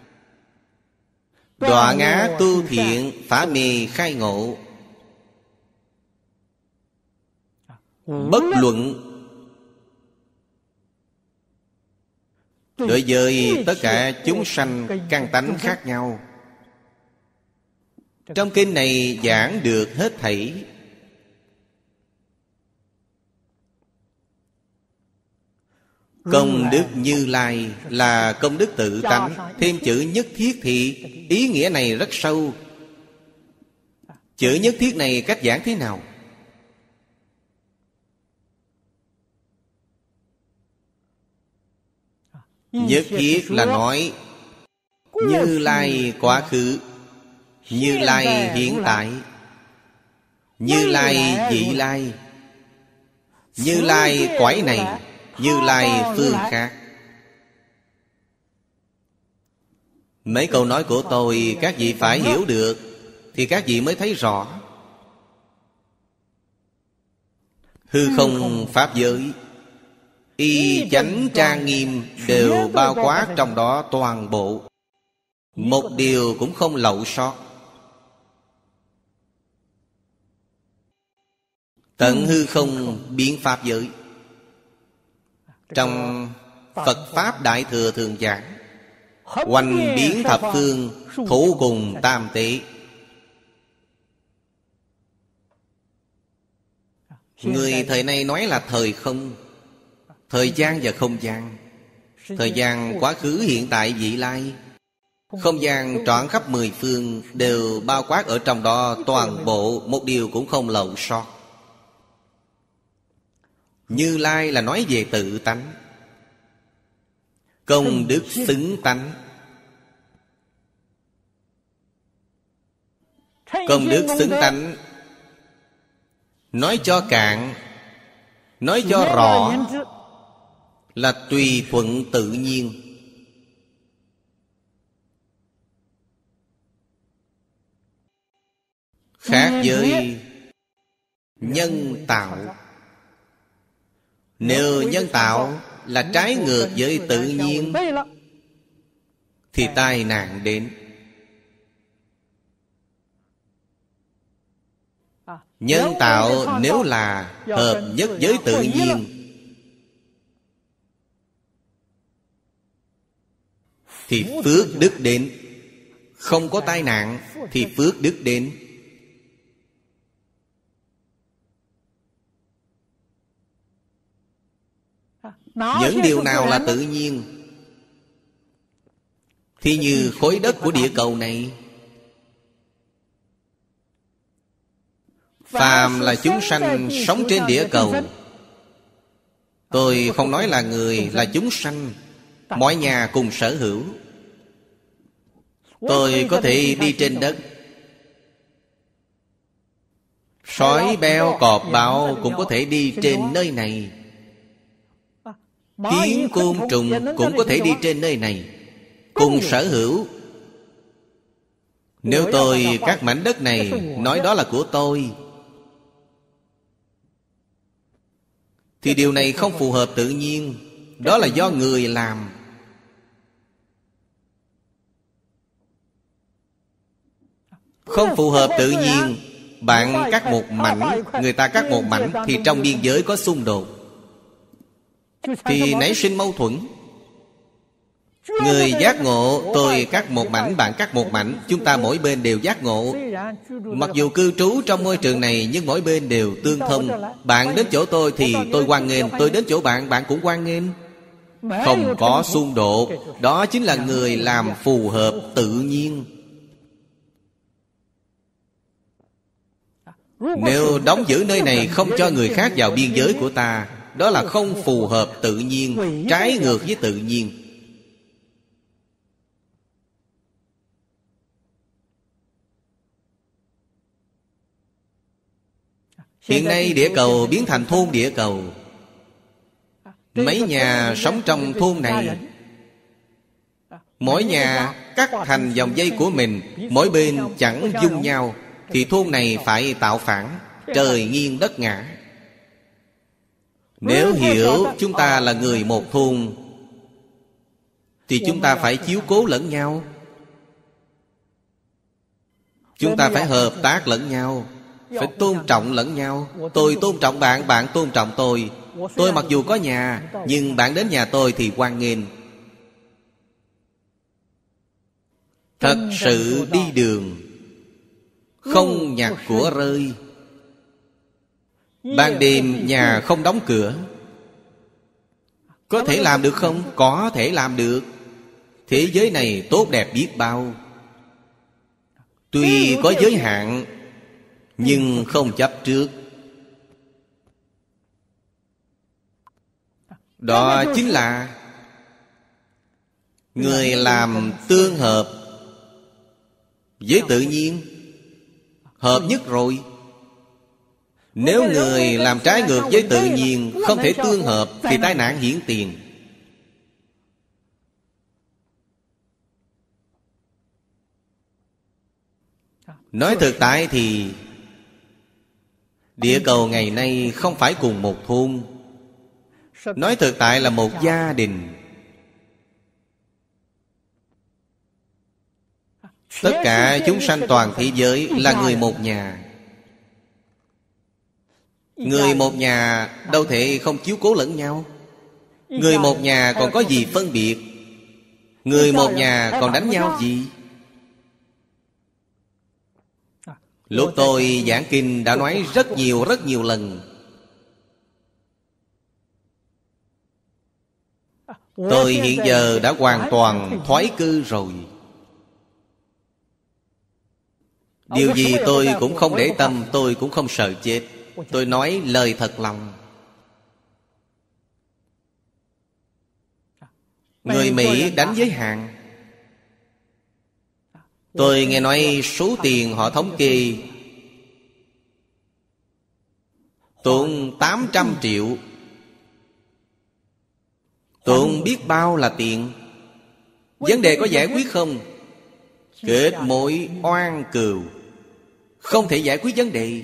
đọa ngã tu thiện, phá mê khai ngộ. Bất luận đối với tất cả chúng sanh căn tánh khác nhau, trong kinh này giảng được hết thảy. Công đức Như Lai là công đức tự tánh, thêm chữ nhất thiết thì ý nghĩa này rất sâu. Chữ nhất thiết này cách giảng thế nào? Nhất thiết là nói Như Lai quá khứ, Như Lai hiện tại, Như Lai vị lai, Như Lai cõi này, Như Lai phương khác. Mấy câu nói của tôi các vị phải hiểu được, thì các vị mới thấy rõ. Hư không pháp giới, y chánh trang nghiêm đều bao quát trong đó toàn bộ, một điều cũng không lậu sót. Tận hư không biến pháp giới. Trong Phật Pháp Đại Thừa thường giảng, hoành biến thập phương, thủ cùng tam tế. Người thời nay nói là thời không, thời gian và không gian. Thời gian quá khứ, hiện tại, vị lai. Không gian trọn khắp mười phương đều bao quát ở trong đó toàn bộ, một điều cũng không lậu sót. Như Lai là nói về tự tánh, công đức xứng tánh. Công đức xứng tánh nói cho cạn, nói cho rõ là tùy thuận tự nhiên. Khác với nhân tạo. Nếu nhân tạo là trái ngược với tự nhiên thì tai nạn đến. Nhân tạo nếu là hợp nhất với tự nhiên thì phước đức đến. Không có tai nạn thì phước đức đến. Những điều nào là tự nhiên thì như khối đất của địa cầu này, phàm là chúng sanh sống trên địa cầu. Tôi không nói là người, là chúng sanh. Mọi nhà cùng sở hữu. Tôi có thể đi trên đất. Sói, beo, cọp, bạo cũng có thể đi trên nơi này. Kiến, côn trùng cũng có thể đi trên nơi này. Cùng sở hữu. Nếu tôi các mảnh đất này nói đó là của tôi, thì điều này không phù hợp tự nhiên. Đó là do người làm. Không phù hợp tự nhiên. Bạn cắt một mảnh, người ta cắt một mảnh, thì trong biên giới có xung đột, thì nảy sinh mâu thuẫn. Người giác ngộ, tôi cắt một mảnh, bạn cắt một mảnh, chúng ta mỗi bên đều giác ngộ. Mặc dù cư trú trong môi trường này, nhưng mỗi bên đều tương thông. Bạn đến chỗ tôi thì tôi hoan nghênh, tôi đến chỗ bạn, bạn cũng hoan nghênh. Không có xung đột. Đó chính là người làm phù hợp tự nhiên. Nếu đóng giữ nơi này không cho người khác vào biên giới của ta, đó là không phù hợp tự nhiên, trái ngược với tự nhiên. Hiện nay địa cầu biến thành thôn địa cầu. Mấy nhà sống trong thôn này, mỗi nhà cắt thành vòng dây của mình, mỗi bên chẳng dung nhau, thì thôn này phải tạo phản, trời nghiêng đất ngã. Nếu hiểu chúng ta là người một thôn, thì chúng ta phải chiếu cố lẫn nhau. Chúng ta phải hợp tác lẫn nhau, phải tôn trọng lẫn nhau. Tôi tôn trọng bạn, bạn tôn trọng tôi. Tôi mặc dù có nhà, nhưng bạn đến nhà tôi thì hoan nghênh. Thật sự đi đường, không nhặt của rơi. Ban đêm nhà không đóng cửa, có thể làm được không? Có thể làm được. Thế giới này tốt đẹp biết bao. Tuy có giới hạn, nhưng không chấp trước. Đó chính là người làm tương hợp với tự nhiên. Hợp nhất rồi. Nếu người làm trái ngược với tự nhiên, không thể tương hợp, thì tai nạn hiển tiền. Nói thực tại thì địa cầu ngày nay không phải cùng một thôn. Nói thực tại là một gia đình. Tất cả chúng sanh toàn thế giới là người một nhà. Người một nhà đâu thể không chiếu cố lẫn nhau. Người một nhà còn có gì phân biệt? Người một nhà còn đánh nhau gì? Lúc tôi giảng kinh đã nói rất nhiều rất nhiều lần. Tôi hiện giờ đã hoàn toàn thoái cư rồi. Điều gì tôi cũng không để tâm, tôi cũng không sợ chết. Tôi nói lời thật lòng. Người Mỹ đánh giới hạn. Tôi nghe nói số tiền họ thống kê tốn tám trăm triệu. Tốn biết bao là tiền. Vấn đề có giải quyết không? Kết mối oan cừu, không thể giải quyết vấn đề.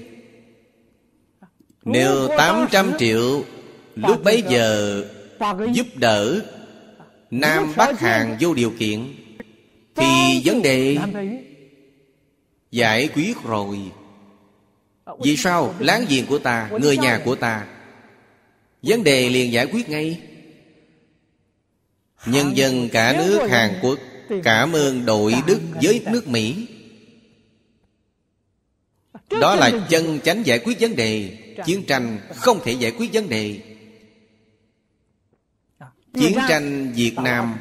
Nếu tám trăm triệu lúc bấy giờ giúp đỡ Nam Bắc Hàn vô điều kiện, thì vấn đề giải quyết rồi. Vì sao? Láng giềng của ta, người nhà của ta, vấn đề liền giải quyết ngay. Nhân dân cả nước Hàn Quốc cảm ơn đội Đức với nước Mỹ. Đó là chân chánh giải quyết vấn đề. Chiến tranh không thể giải quyết vấn đề. Chiến tranh Việt Nam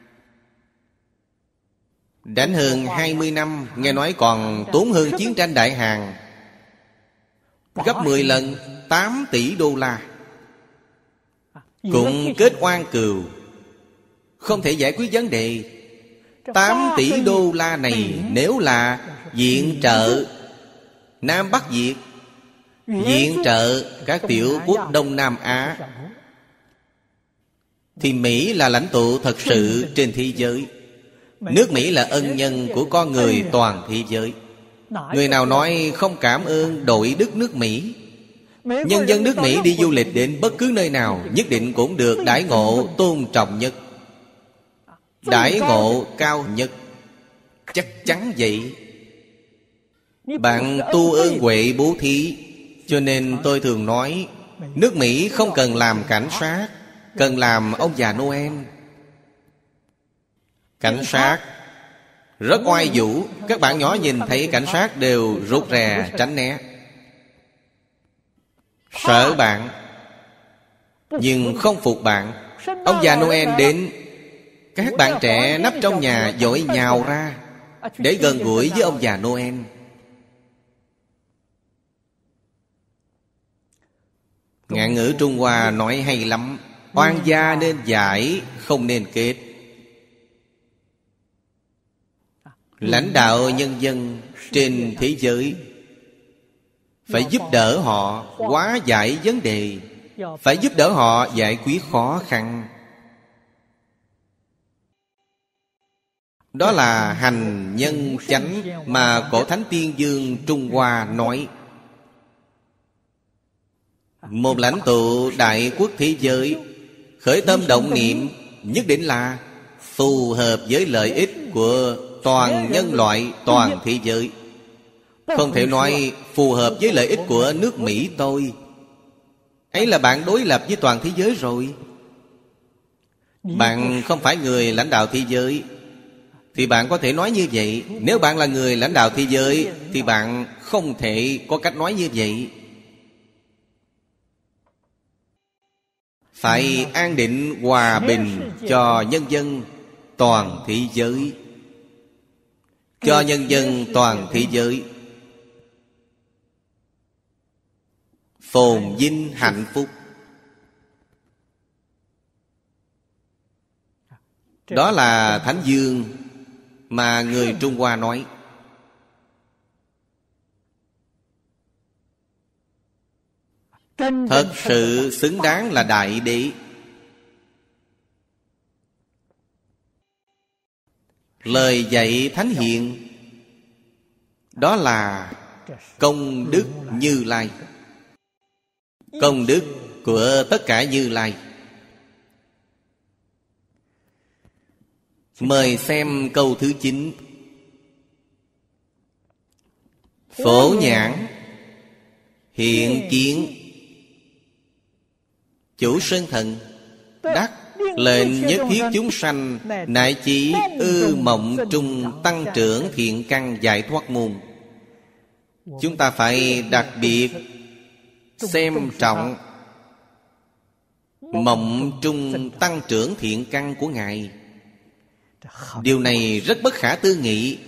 đánh hơn hai mươi năm, nghe nói còn tốn hơn chiến tranh Đại Hàn gấp mười lần, tám tỷ đô la. Cũng kết oan cừu, không thể giải quyết vấn đề. Tám tỷ đô la này nếu là viện trợ Nam Bắc Việt, viện trợ các tiểu quốc Đông Nam Á, thì Mỹ là lãnh tụ thật sự trên thế giới. Nước Mỹ là ân nhân của con người toàn thế giới. Người nào nói không cảm ơn đội đức nước Mỹ? Nhân dân nước Mỹ đi du lịch đến bất cứ nơi nào nhất định cũng được đãi ngộ tôn trọng nhất, đãi ngộ cao nhất. Chắc chắn vậy. Bạn tu ơn huệ bố thí. Cho nên tôi thường nói, nước Mỹ không cần làm cảnh sát, cần làm ông già Noel. Cảnh sát rất oai vũ. Các bạn nhỏ nhìn thấy cảnh sát đều rụt rè tránh né, sợ bạn nhưng không phục bạn. Ông già Noel đến, các bạn trẻ nấp trong nhà vội nhào ra để gần gũi với ông già Noel. Ngạn ngữ Trung Hoa nói hay lắm: oan gia nên giải, không nên kết. Lãnh đạo nhân dân trên thế giới phải giúp đỡ họ hóa giải vấn đề, phải giúp đỡ họ giải quyết khó khăn. Đó là hành nhân chánh mà Cổ Thánh Tiên Dương Trung Hoa nói. Một lãnh tụ đại quốc thế giới khởi tâm động niệm nhất định là phù hợp với lợi ích của toàn nhân loại, toàn thế giới. Không thể nói phù hợp với lợi ích của nước Mỹ tôi. Ấy là bạn đối lập với toàn thế giới rồi. Bạn không phải người lãnh đạo thế giới thì bạn có thể nói như vậy. Nếu bạn là người lãnh đạo thế giới thì bạn không thể có cách nói như vậy. Phải an định hòa bình cho nhân dân toàn thế giới, cho nhân dân toàn thế giới phồn vinh hạnh phúc. Đó là Thánh Dương mà người Trung Hoa nói. Thật sự xứng đáng là đại đế. Lời dạy Thánh Hiền đó là công đức Như Lai, công đức của tất cả Như Lai. Mời xem câu thứ chín. Phổ nhãn hiện kiến chủ sơn thần, đắc lệnh nhất thiết chúng sanh, nại chỉ ư mộng trung tăng trưởng thiện căn giải thoát môn. Chúng ta phải đặc biệt xem trọng mộng trung tăng trưởng thiện căn của Ngài. Điều này rất bất khả tư nghị.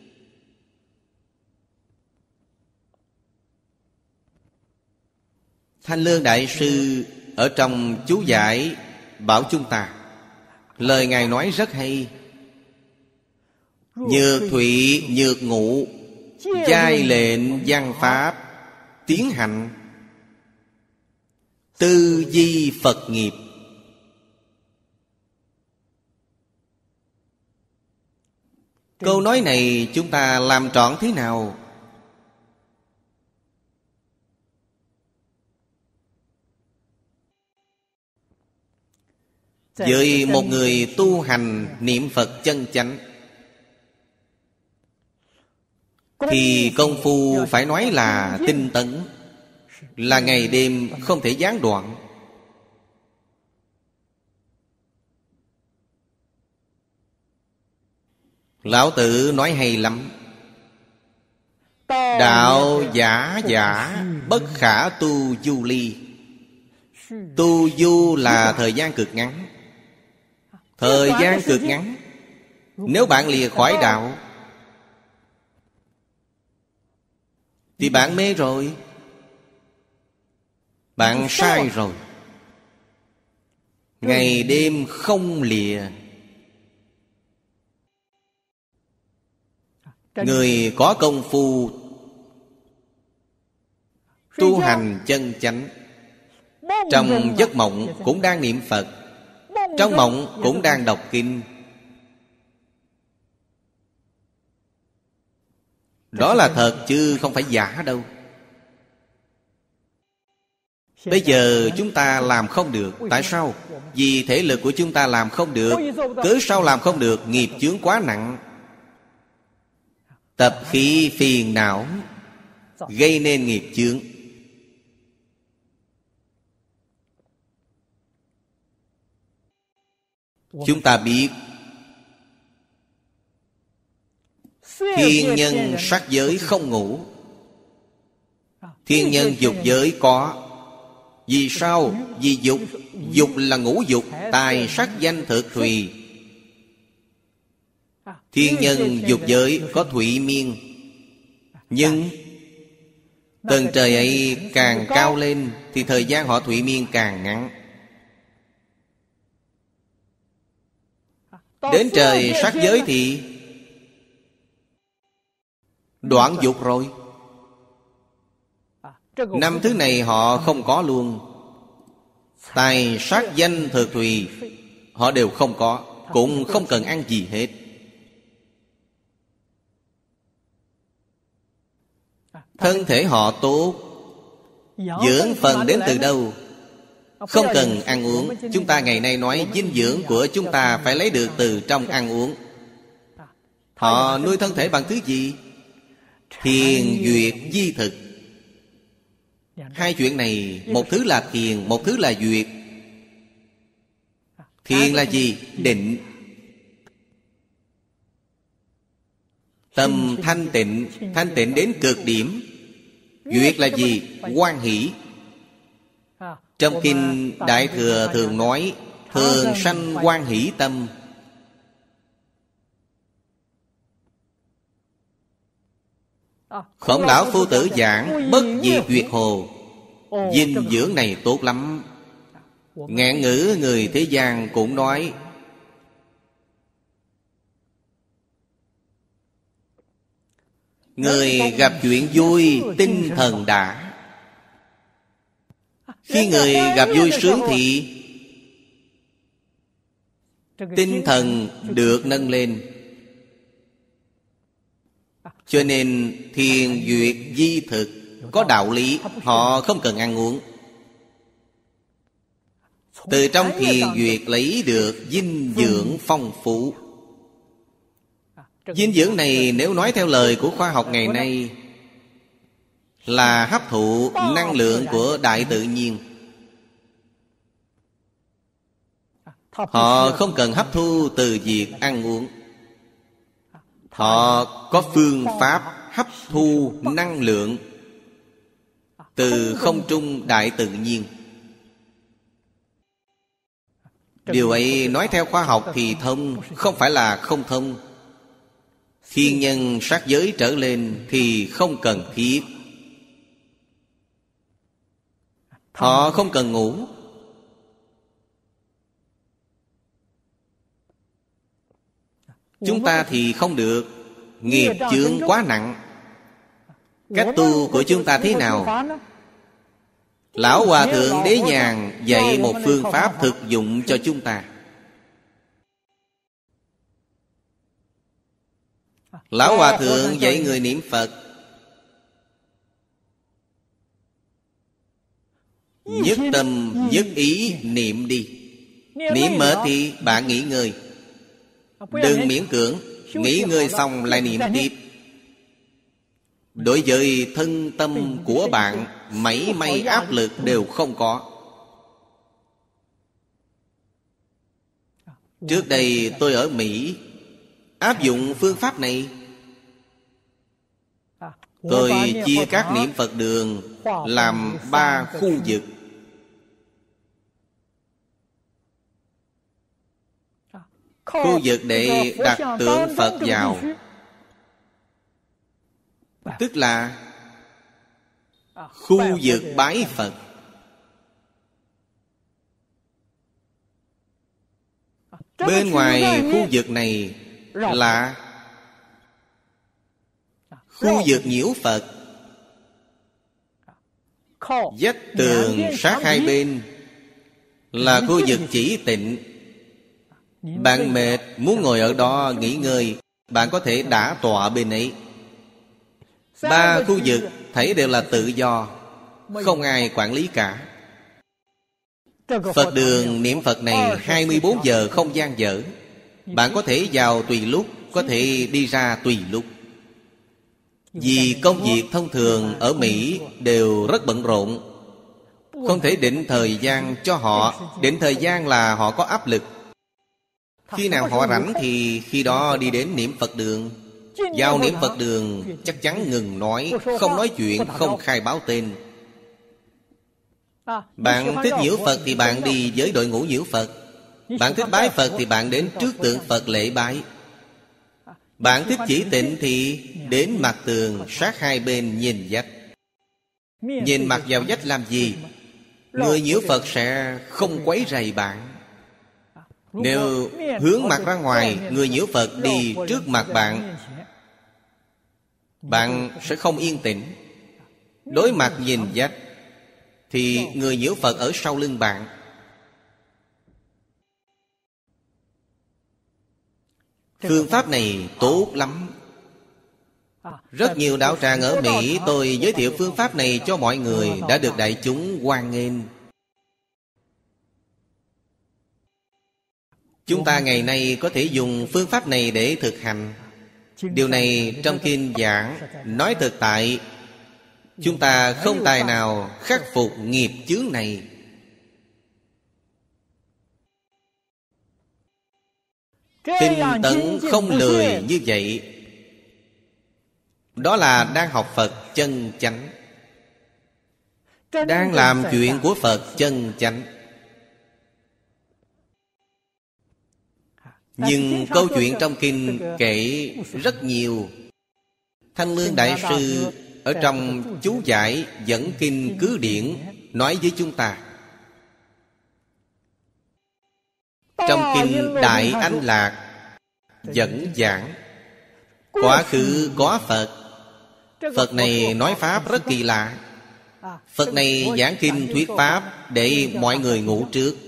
Thanh Lương Đại Sư ở trong chú giải bảo chúng ta, lời Ngài nói rất hay. Nhược thụy nhược ngụ, giai lệnh văn pháp, tiến hành tư di Phật nghiệp. Câu nói này chúng ta làm trọn thế nào? Với một người tu hành niệm Phật chân chánh thì công phu phải nói là tinh tấn, là ngày đêm không thể gián đoạn. Lão Tử nói hay lắm: đạo giả giả bất khả tu du ly. Tu du là thời gian cực ngắn. Thời gian cực ngắn. Nếu bạn lìa khỏi đạo thì bạn mê rồi, bạn sai rồi. Ngày đêm không lìa Người có công phu tu hành chân chánh, trong giấc mộng cũng đang niệm Phật, trong mộng cũng đang đọc kinh. Đó là thật chứ không phải giả đâu. Bây giờ chúng ta làm không được. Tại sao? Vì thể lực của chúng ta làm không được. Cớ sao làm không được? Nghiệp chướng quá nặng, tập khí phiền não gây nên nghiệp chướng. Chúng ta biết thiên nhân sắc giới không ngủ, thiên nhân dục giới có. Vì sao? Vì dục. Dục là ngũ dục, tài sắc danh thực thùy. Thiên nhân dục giới có thụy miên, nhưng tầng trời ấy càng cao lên thì thời gian họ thụy miên càng ngắn. Đến trời sắc giới thì đoạn dục rồi. Năm thứ này họ không có luôn. Tài sắc danh thực thùy họ đều không có, cũng không cần ăn gì hết. Thân thể họ tốt, dưỡng phần đến từ đâu? Không cần ăn uống. Chúng ta ngày nay nói dinh dưỡng của chúng ta phải lấy được từ trong ăn uống. Họ nuôi thân thể bằng thứ gì? Thiền duyệt di thực. Hai chuyện này, một thứ là thiền, một thứ là duyệt. Thiền là gì? Định. Tâm thanh tịnh, thanh tịnh đến cực điểm. Duyệt là gì? Hoan hỷ. Trong kinh Đại Thừa thường nói thường sanh hoan hỷ tâm. Khổng lão phu tử giảng bất diệt duyệt hồ. Dinh dưỡng này tốt lắm. Ngạn ngữ người thế gian cũng nói người gặp chuyện vui tinh thần đã. Khi người gặp vui sướng thì tinh thần được nâng lên. Cho nên thiền duyệt di thực có đạo lý. Họ không cần ăn uống. Từ trong thiền duyệt lấy được dinh dưỡng phong phú. Dinh dưỡng này nếu nói theo lời của khoa học ngày nay là hấp thụ năng lượng của đại tự nhiên. Họ không cần hấp thu từ việc ăn uống. Họ có phương pháp hấp thu năng lượng từ không trung đại tự nhiên. Điều ấy nói theo khoa học thì thông, không phải là không thông. Thiên nhân sắc giới trở lên thì không cần thiết. Họ không cần ngủ. Chúng ta thì không được. Nghiệp chướng quá nặng. Cách tu của chúng ta thế nào? Lão Hòa Thượng Đế Nhàn dạy một phương pháp thực dụng cho chúng ta. Lão Hòa Thượng dạy người niệm Phật. Nhất tâm nhất ý niệm đi. Niệm mệt thì bạn nghỉ ngơi. Đừng miễn cưỡng. Nghỉ ngơi xong lại niệm tiếp. Đối với thân tâm của bạn, mảy may áp lực đều không có. Trước đây tôi ở Mỹ áp dụng phương pháp này. Tôi chia các niệm Phật đường làm ba khu vực. Khu vực để đặt tượng Phật vào, tức là khu vực bái Phật. Bên ngoài khu vực này là Khu vực nhiễu Phật, vách tường sát hai bên là khu vực chỉ tịnh. Bạn mệt muốn ngồi ở đó nghỉ ngơi, bạn có thể đả tọa bên ấy. Ba khu vực thấy đều là tự do, không ai quản lý cả. Phật đường niệm Phật này hai mươi bốn giờ không gian dở. Bạn có thể vào tùy lúc, có thể đi ra tùy lúc. Vì công việc thông thường ở Mỹ đều rất bận rộn, không thể định thời gian cho họ. Định thời gian là họ có áp lực. Khi nào họ rảnh thì khi đó đi đến niệm Phật đường. Vào niệm Phật đường chắc chắn ngừng nói, không nói chuyện, không khai báo tên. Bạn thích nhiễu Phật thì bạn đi với đội ngũ nhiễu Phật. Bạn thích bái Phật thì bạn đến trước tượng Phật lễ bái. Bạn thích chỉ tịnh thì đến mặt tường sát hai bên nhìn vách. Nhìn mặt vào vách làm gì? Người nhiễu Phật sẽ không quấy rầy bạn. Nếu hướng mặt ra ngoài, người nhiễu Phật đi trước mặt bạn, bạn sẽ không yên tĩnh. Đối mặt nhìn vách thì người nhiễu Phật ở sau lưng bạn. Phương pháp này tốt lắm. Rất nhiều đạo tràng ở Mỹ tôi giới thiệu phương pháp này cho mọi người, đã được đại chúng hoan nghênh. Chúng ta ngày nay có thể dùng phương pháp này để thực hành. Điều này trong kinh giảng nói thực tại, chúng ta không tài nào khắc phục nghiệp chướng này. Tinh tấn không lười như vậy, đó là đang học Phật chân chánh, đang làm chuyện của Phật chân chánh. Nhưng câu chuyện trong kinh kể rất nhiều. Thanh Lương Đại Sư ở trong chú giải dẫn kinh cứ điển nói với chúng ta. Trong kinh Đại Anh Lạc dẫn giảng quá khứ có Phật. Phật này nói pháp rất kỳ lạ. Phật này giảng kinh thuyết pháp để mọi người ngủ trước.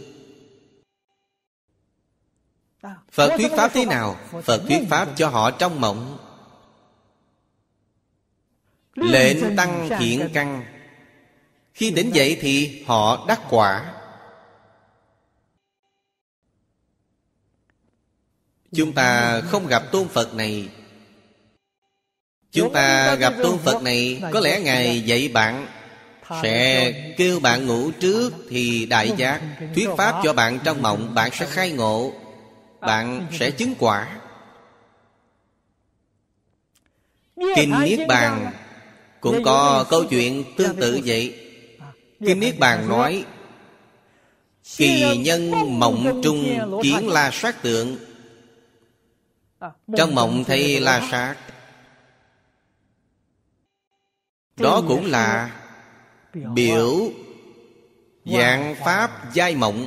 Phật thuyết pháp thế nào? Phật thuyết pháp cho họ trong mộng. Lệnh tăng thiện căn. Khi tỉnh dậy thì họ đắc quả. Chúng ta không gặp tôn Phật này. Chúng ta gặp tôn Phật này, có lẽ Ngài dạy bạn, sẽ kêu bạn ngủ trước thì đại giác, thuyết pháp cho bạn trong mộng, bạn sẽ khai ngộ, bạn sẽ chứng quả. Kinh Niết Bàn cũng có câu chuyện tương tự vậy. Kinh Niết Bàn nói: kỳ nhân mộng trung kiến La Sát tượng. Trong mộng thấy La Sát, đó cũng là biểu dạng pháp giai mộng.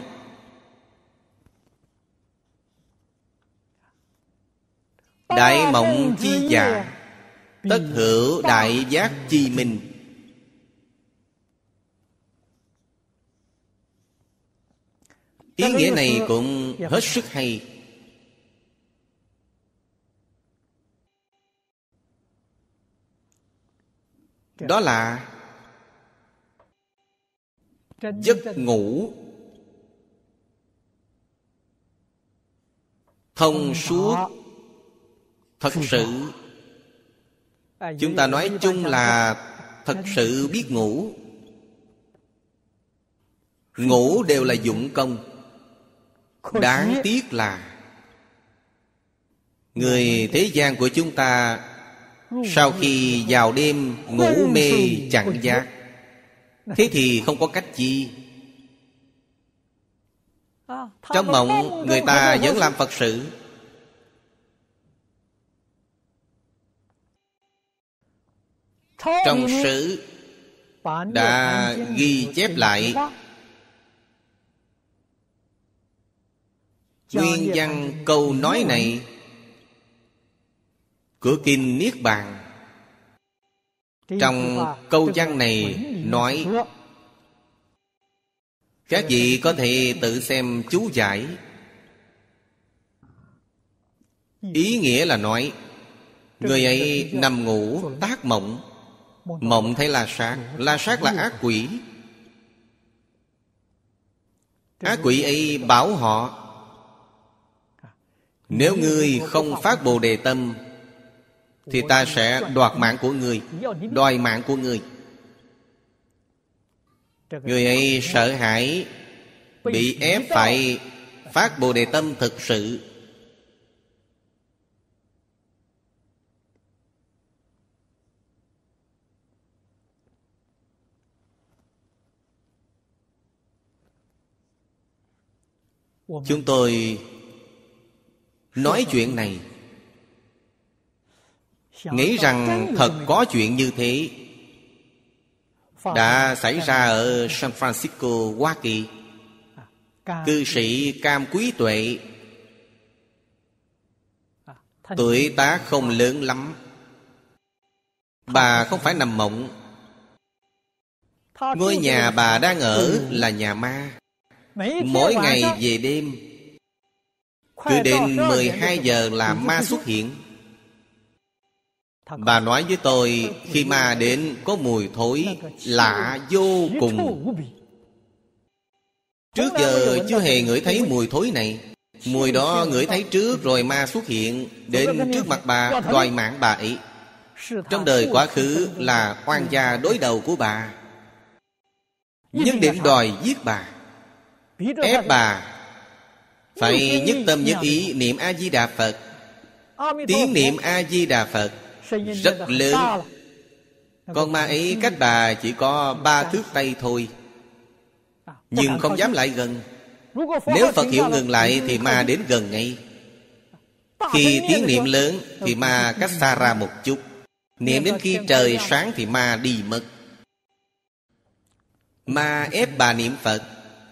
Đại mộng chi dạ, tất hữu đại giác chi minh. Ý nghĩa này cũng hết sức hay. Đó là giấc ngủ thông suốt, thật sự. Chúng ta nói chung là thật sự biết ngủ. Ngủ đều là dụng công. Đáng tiếc là người thế gian của chúng ta sau khi vào đêm ngủ mê chẳng giác. Thế thì không có cách chi. Trong mộng người ta vẫn làm Phật sự. Trong sử đã ghi chép lại nguyên văn câu nói này của kinh Niết Bàn. Trong câu văn này nói, các vị có thể tự xem chú giải. Ý nghĩa là nói, người ấy nằm ngủ tác mộng, mộng thấy La Sát. La Sát là ác quỷ. Ác quỷ ấy bảo họ, nếu ngươi không phát Bồ Đề tâm thì ta sẽ đoạt mạng của ngươi, đòi mạng của ngươi. Người ấy sợ hãi, bị ép phải phát Bồ Đề tâm thực sự. Chúng tôi nói chuyện này, nghĩ rằng thật có chuyện như thế đã xảy ra ở San Francisco, Hoa Kỳ. Cư sĩ Cam Quý Tuệ, tuổi tác không lớn lắm, bà không phải nằm mộng. Ngôi nhà bà đang ở là nhà ma. Mỗi ngày về đêm, cứ đến mười hai giờ là ma xuất hiện. Bà nói với tôi, khi ma đến có mùi thối lạ vô cùng. Trước giờ chưa hề ngửi thấy mùi thối này. Mùi đó ngửi thấy trước rồi ma xuất hiện, đến trước mặt bà đòi mạng bà ấy. Trong đời quá khứ là oan gia đối đầu của bà, nhất định đòi giết bà, ép bà phải nhất tâm nhất ý niệm A-di-đà Phật. Tiếng niệm A-di-đà Phật rất lớn, con ma ấy cách bà chỉ có ba thước tay thôi, nhưng không dám lại gần. Nếu Phật hiệu ngừng lại thì ma đến gần ngay. Khi tiếng niệm lớn thì ma cách xa ra một chút. Niệm đến khi trời sáng thì ma đi mất. Ma ép bà niệm Phật.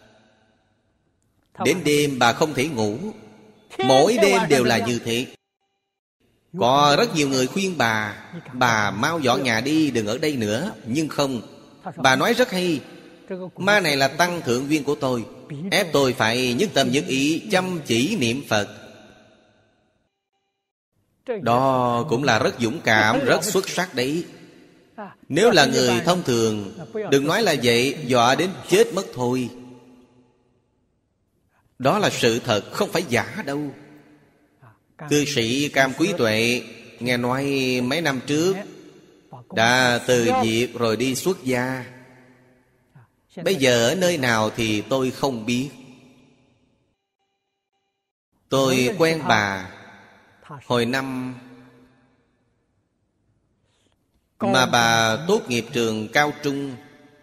Đến đêm bà không thể ngủ. Mỗi đêm đều là như thế. Có rất nhiều người khuyên bà, bà mau dọn nhà đi, đừng ở đây nữa. Nhưng không, bà nói rất hay. Ma này là tăng thượng viên của tôi, ép tôi phải nhất tâm nhất ý chăm chỉ niệm Phật. Đó cũng là rất dũng cảm, rất xuất sắc đấy. Nếu là người thông thường, đừng nói là vậy, dọa đến chết mất thôi. Đó là sự thật, không phải giả đâu. Cư sĩ Cam Quý Tuệ nghe nói mấy năm trước đã từ việc rồi đi xuất gia. Bây giờ ở nơi nào thì tôi không biết. Tôi quen bà hồi năm mà bà tốt nghiệp trường cao trung.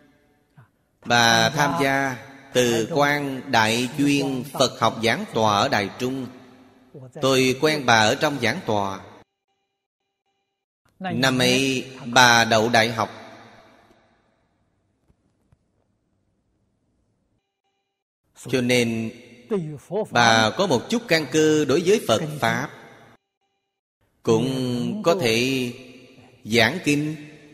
Bà tham gia Từ Quan Đại Chuyên Phật học giảng tòa ở Đài Trung. Tôi quen bà ở trong giảng tòa. Năm ấy bà đậu đại học. Cho nên bà có một chút căn cơ đối với Phật Pháp, cũng có thể giảng kinh.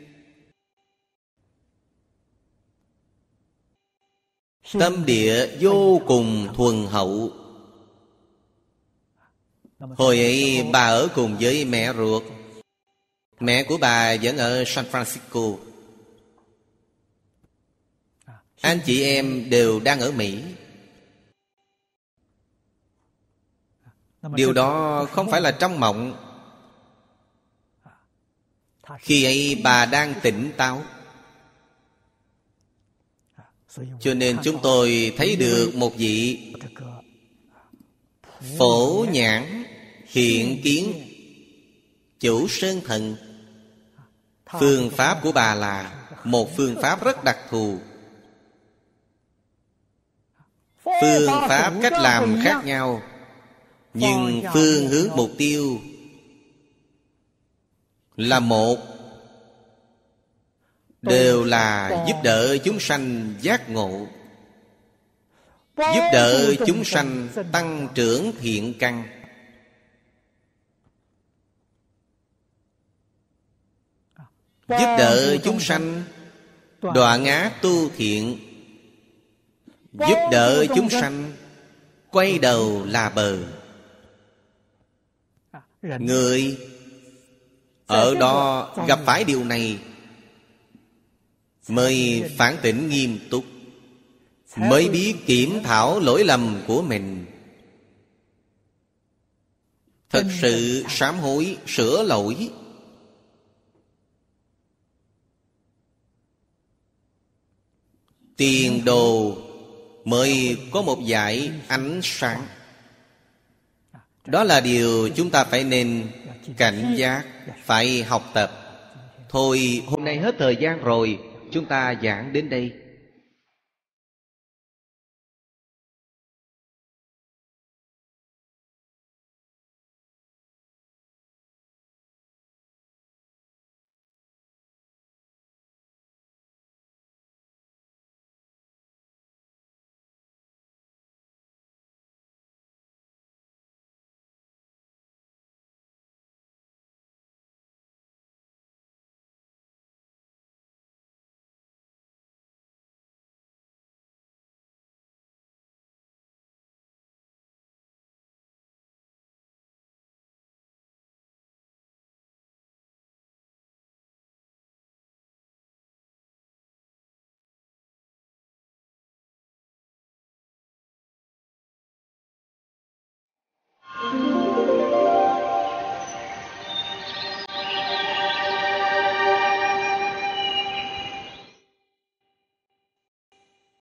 Tâm địa vô cùng thuần hậu. Hồi ấy bà ở cùng với mẹ ruột. Mẹ của bà vẫn ở San Francisco. Anh chị em đều đang ở Mỹ. Điều đó không phải là trong mộng. Khi ấy bà đang tỉnh táo. Cho nên chúng tôi thấy được một vị Phổ Nhãn Hiện Kiến Chủ Sơn Thần. Phương pháp của bà là một phương pháp rất đặc thù. Phương pháp cách làm khác nhau, nhưng phương hướng mục tiêu là một, đều là giúp đỡ chúng sanh giác ngộ, giúp đỡ chúng sanh tăng trưởng thiện căn. giúp đỡ chúng sanh đoạn ác tu thiện, giúp đỡ chúng sanh quay đầu là bờ. Người ở đó gặp phải điều này mới phản tỉnh nghiêm túc, mới biết kiểm thảo lỗi lầm của mình, thật sự sám hối sửa lỗi. Tiền đồ mới có một dải ánh sáng. Đó là điều chúng ta phải nên cảnh giác, phải học tập. Thôi hôm nay hết thời gian rồi, chúng ta giảng đến đây.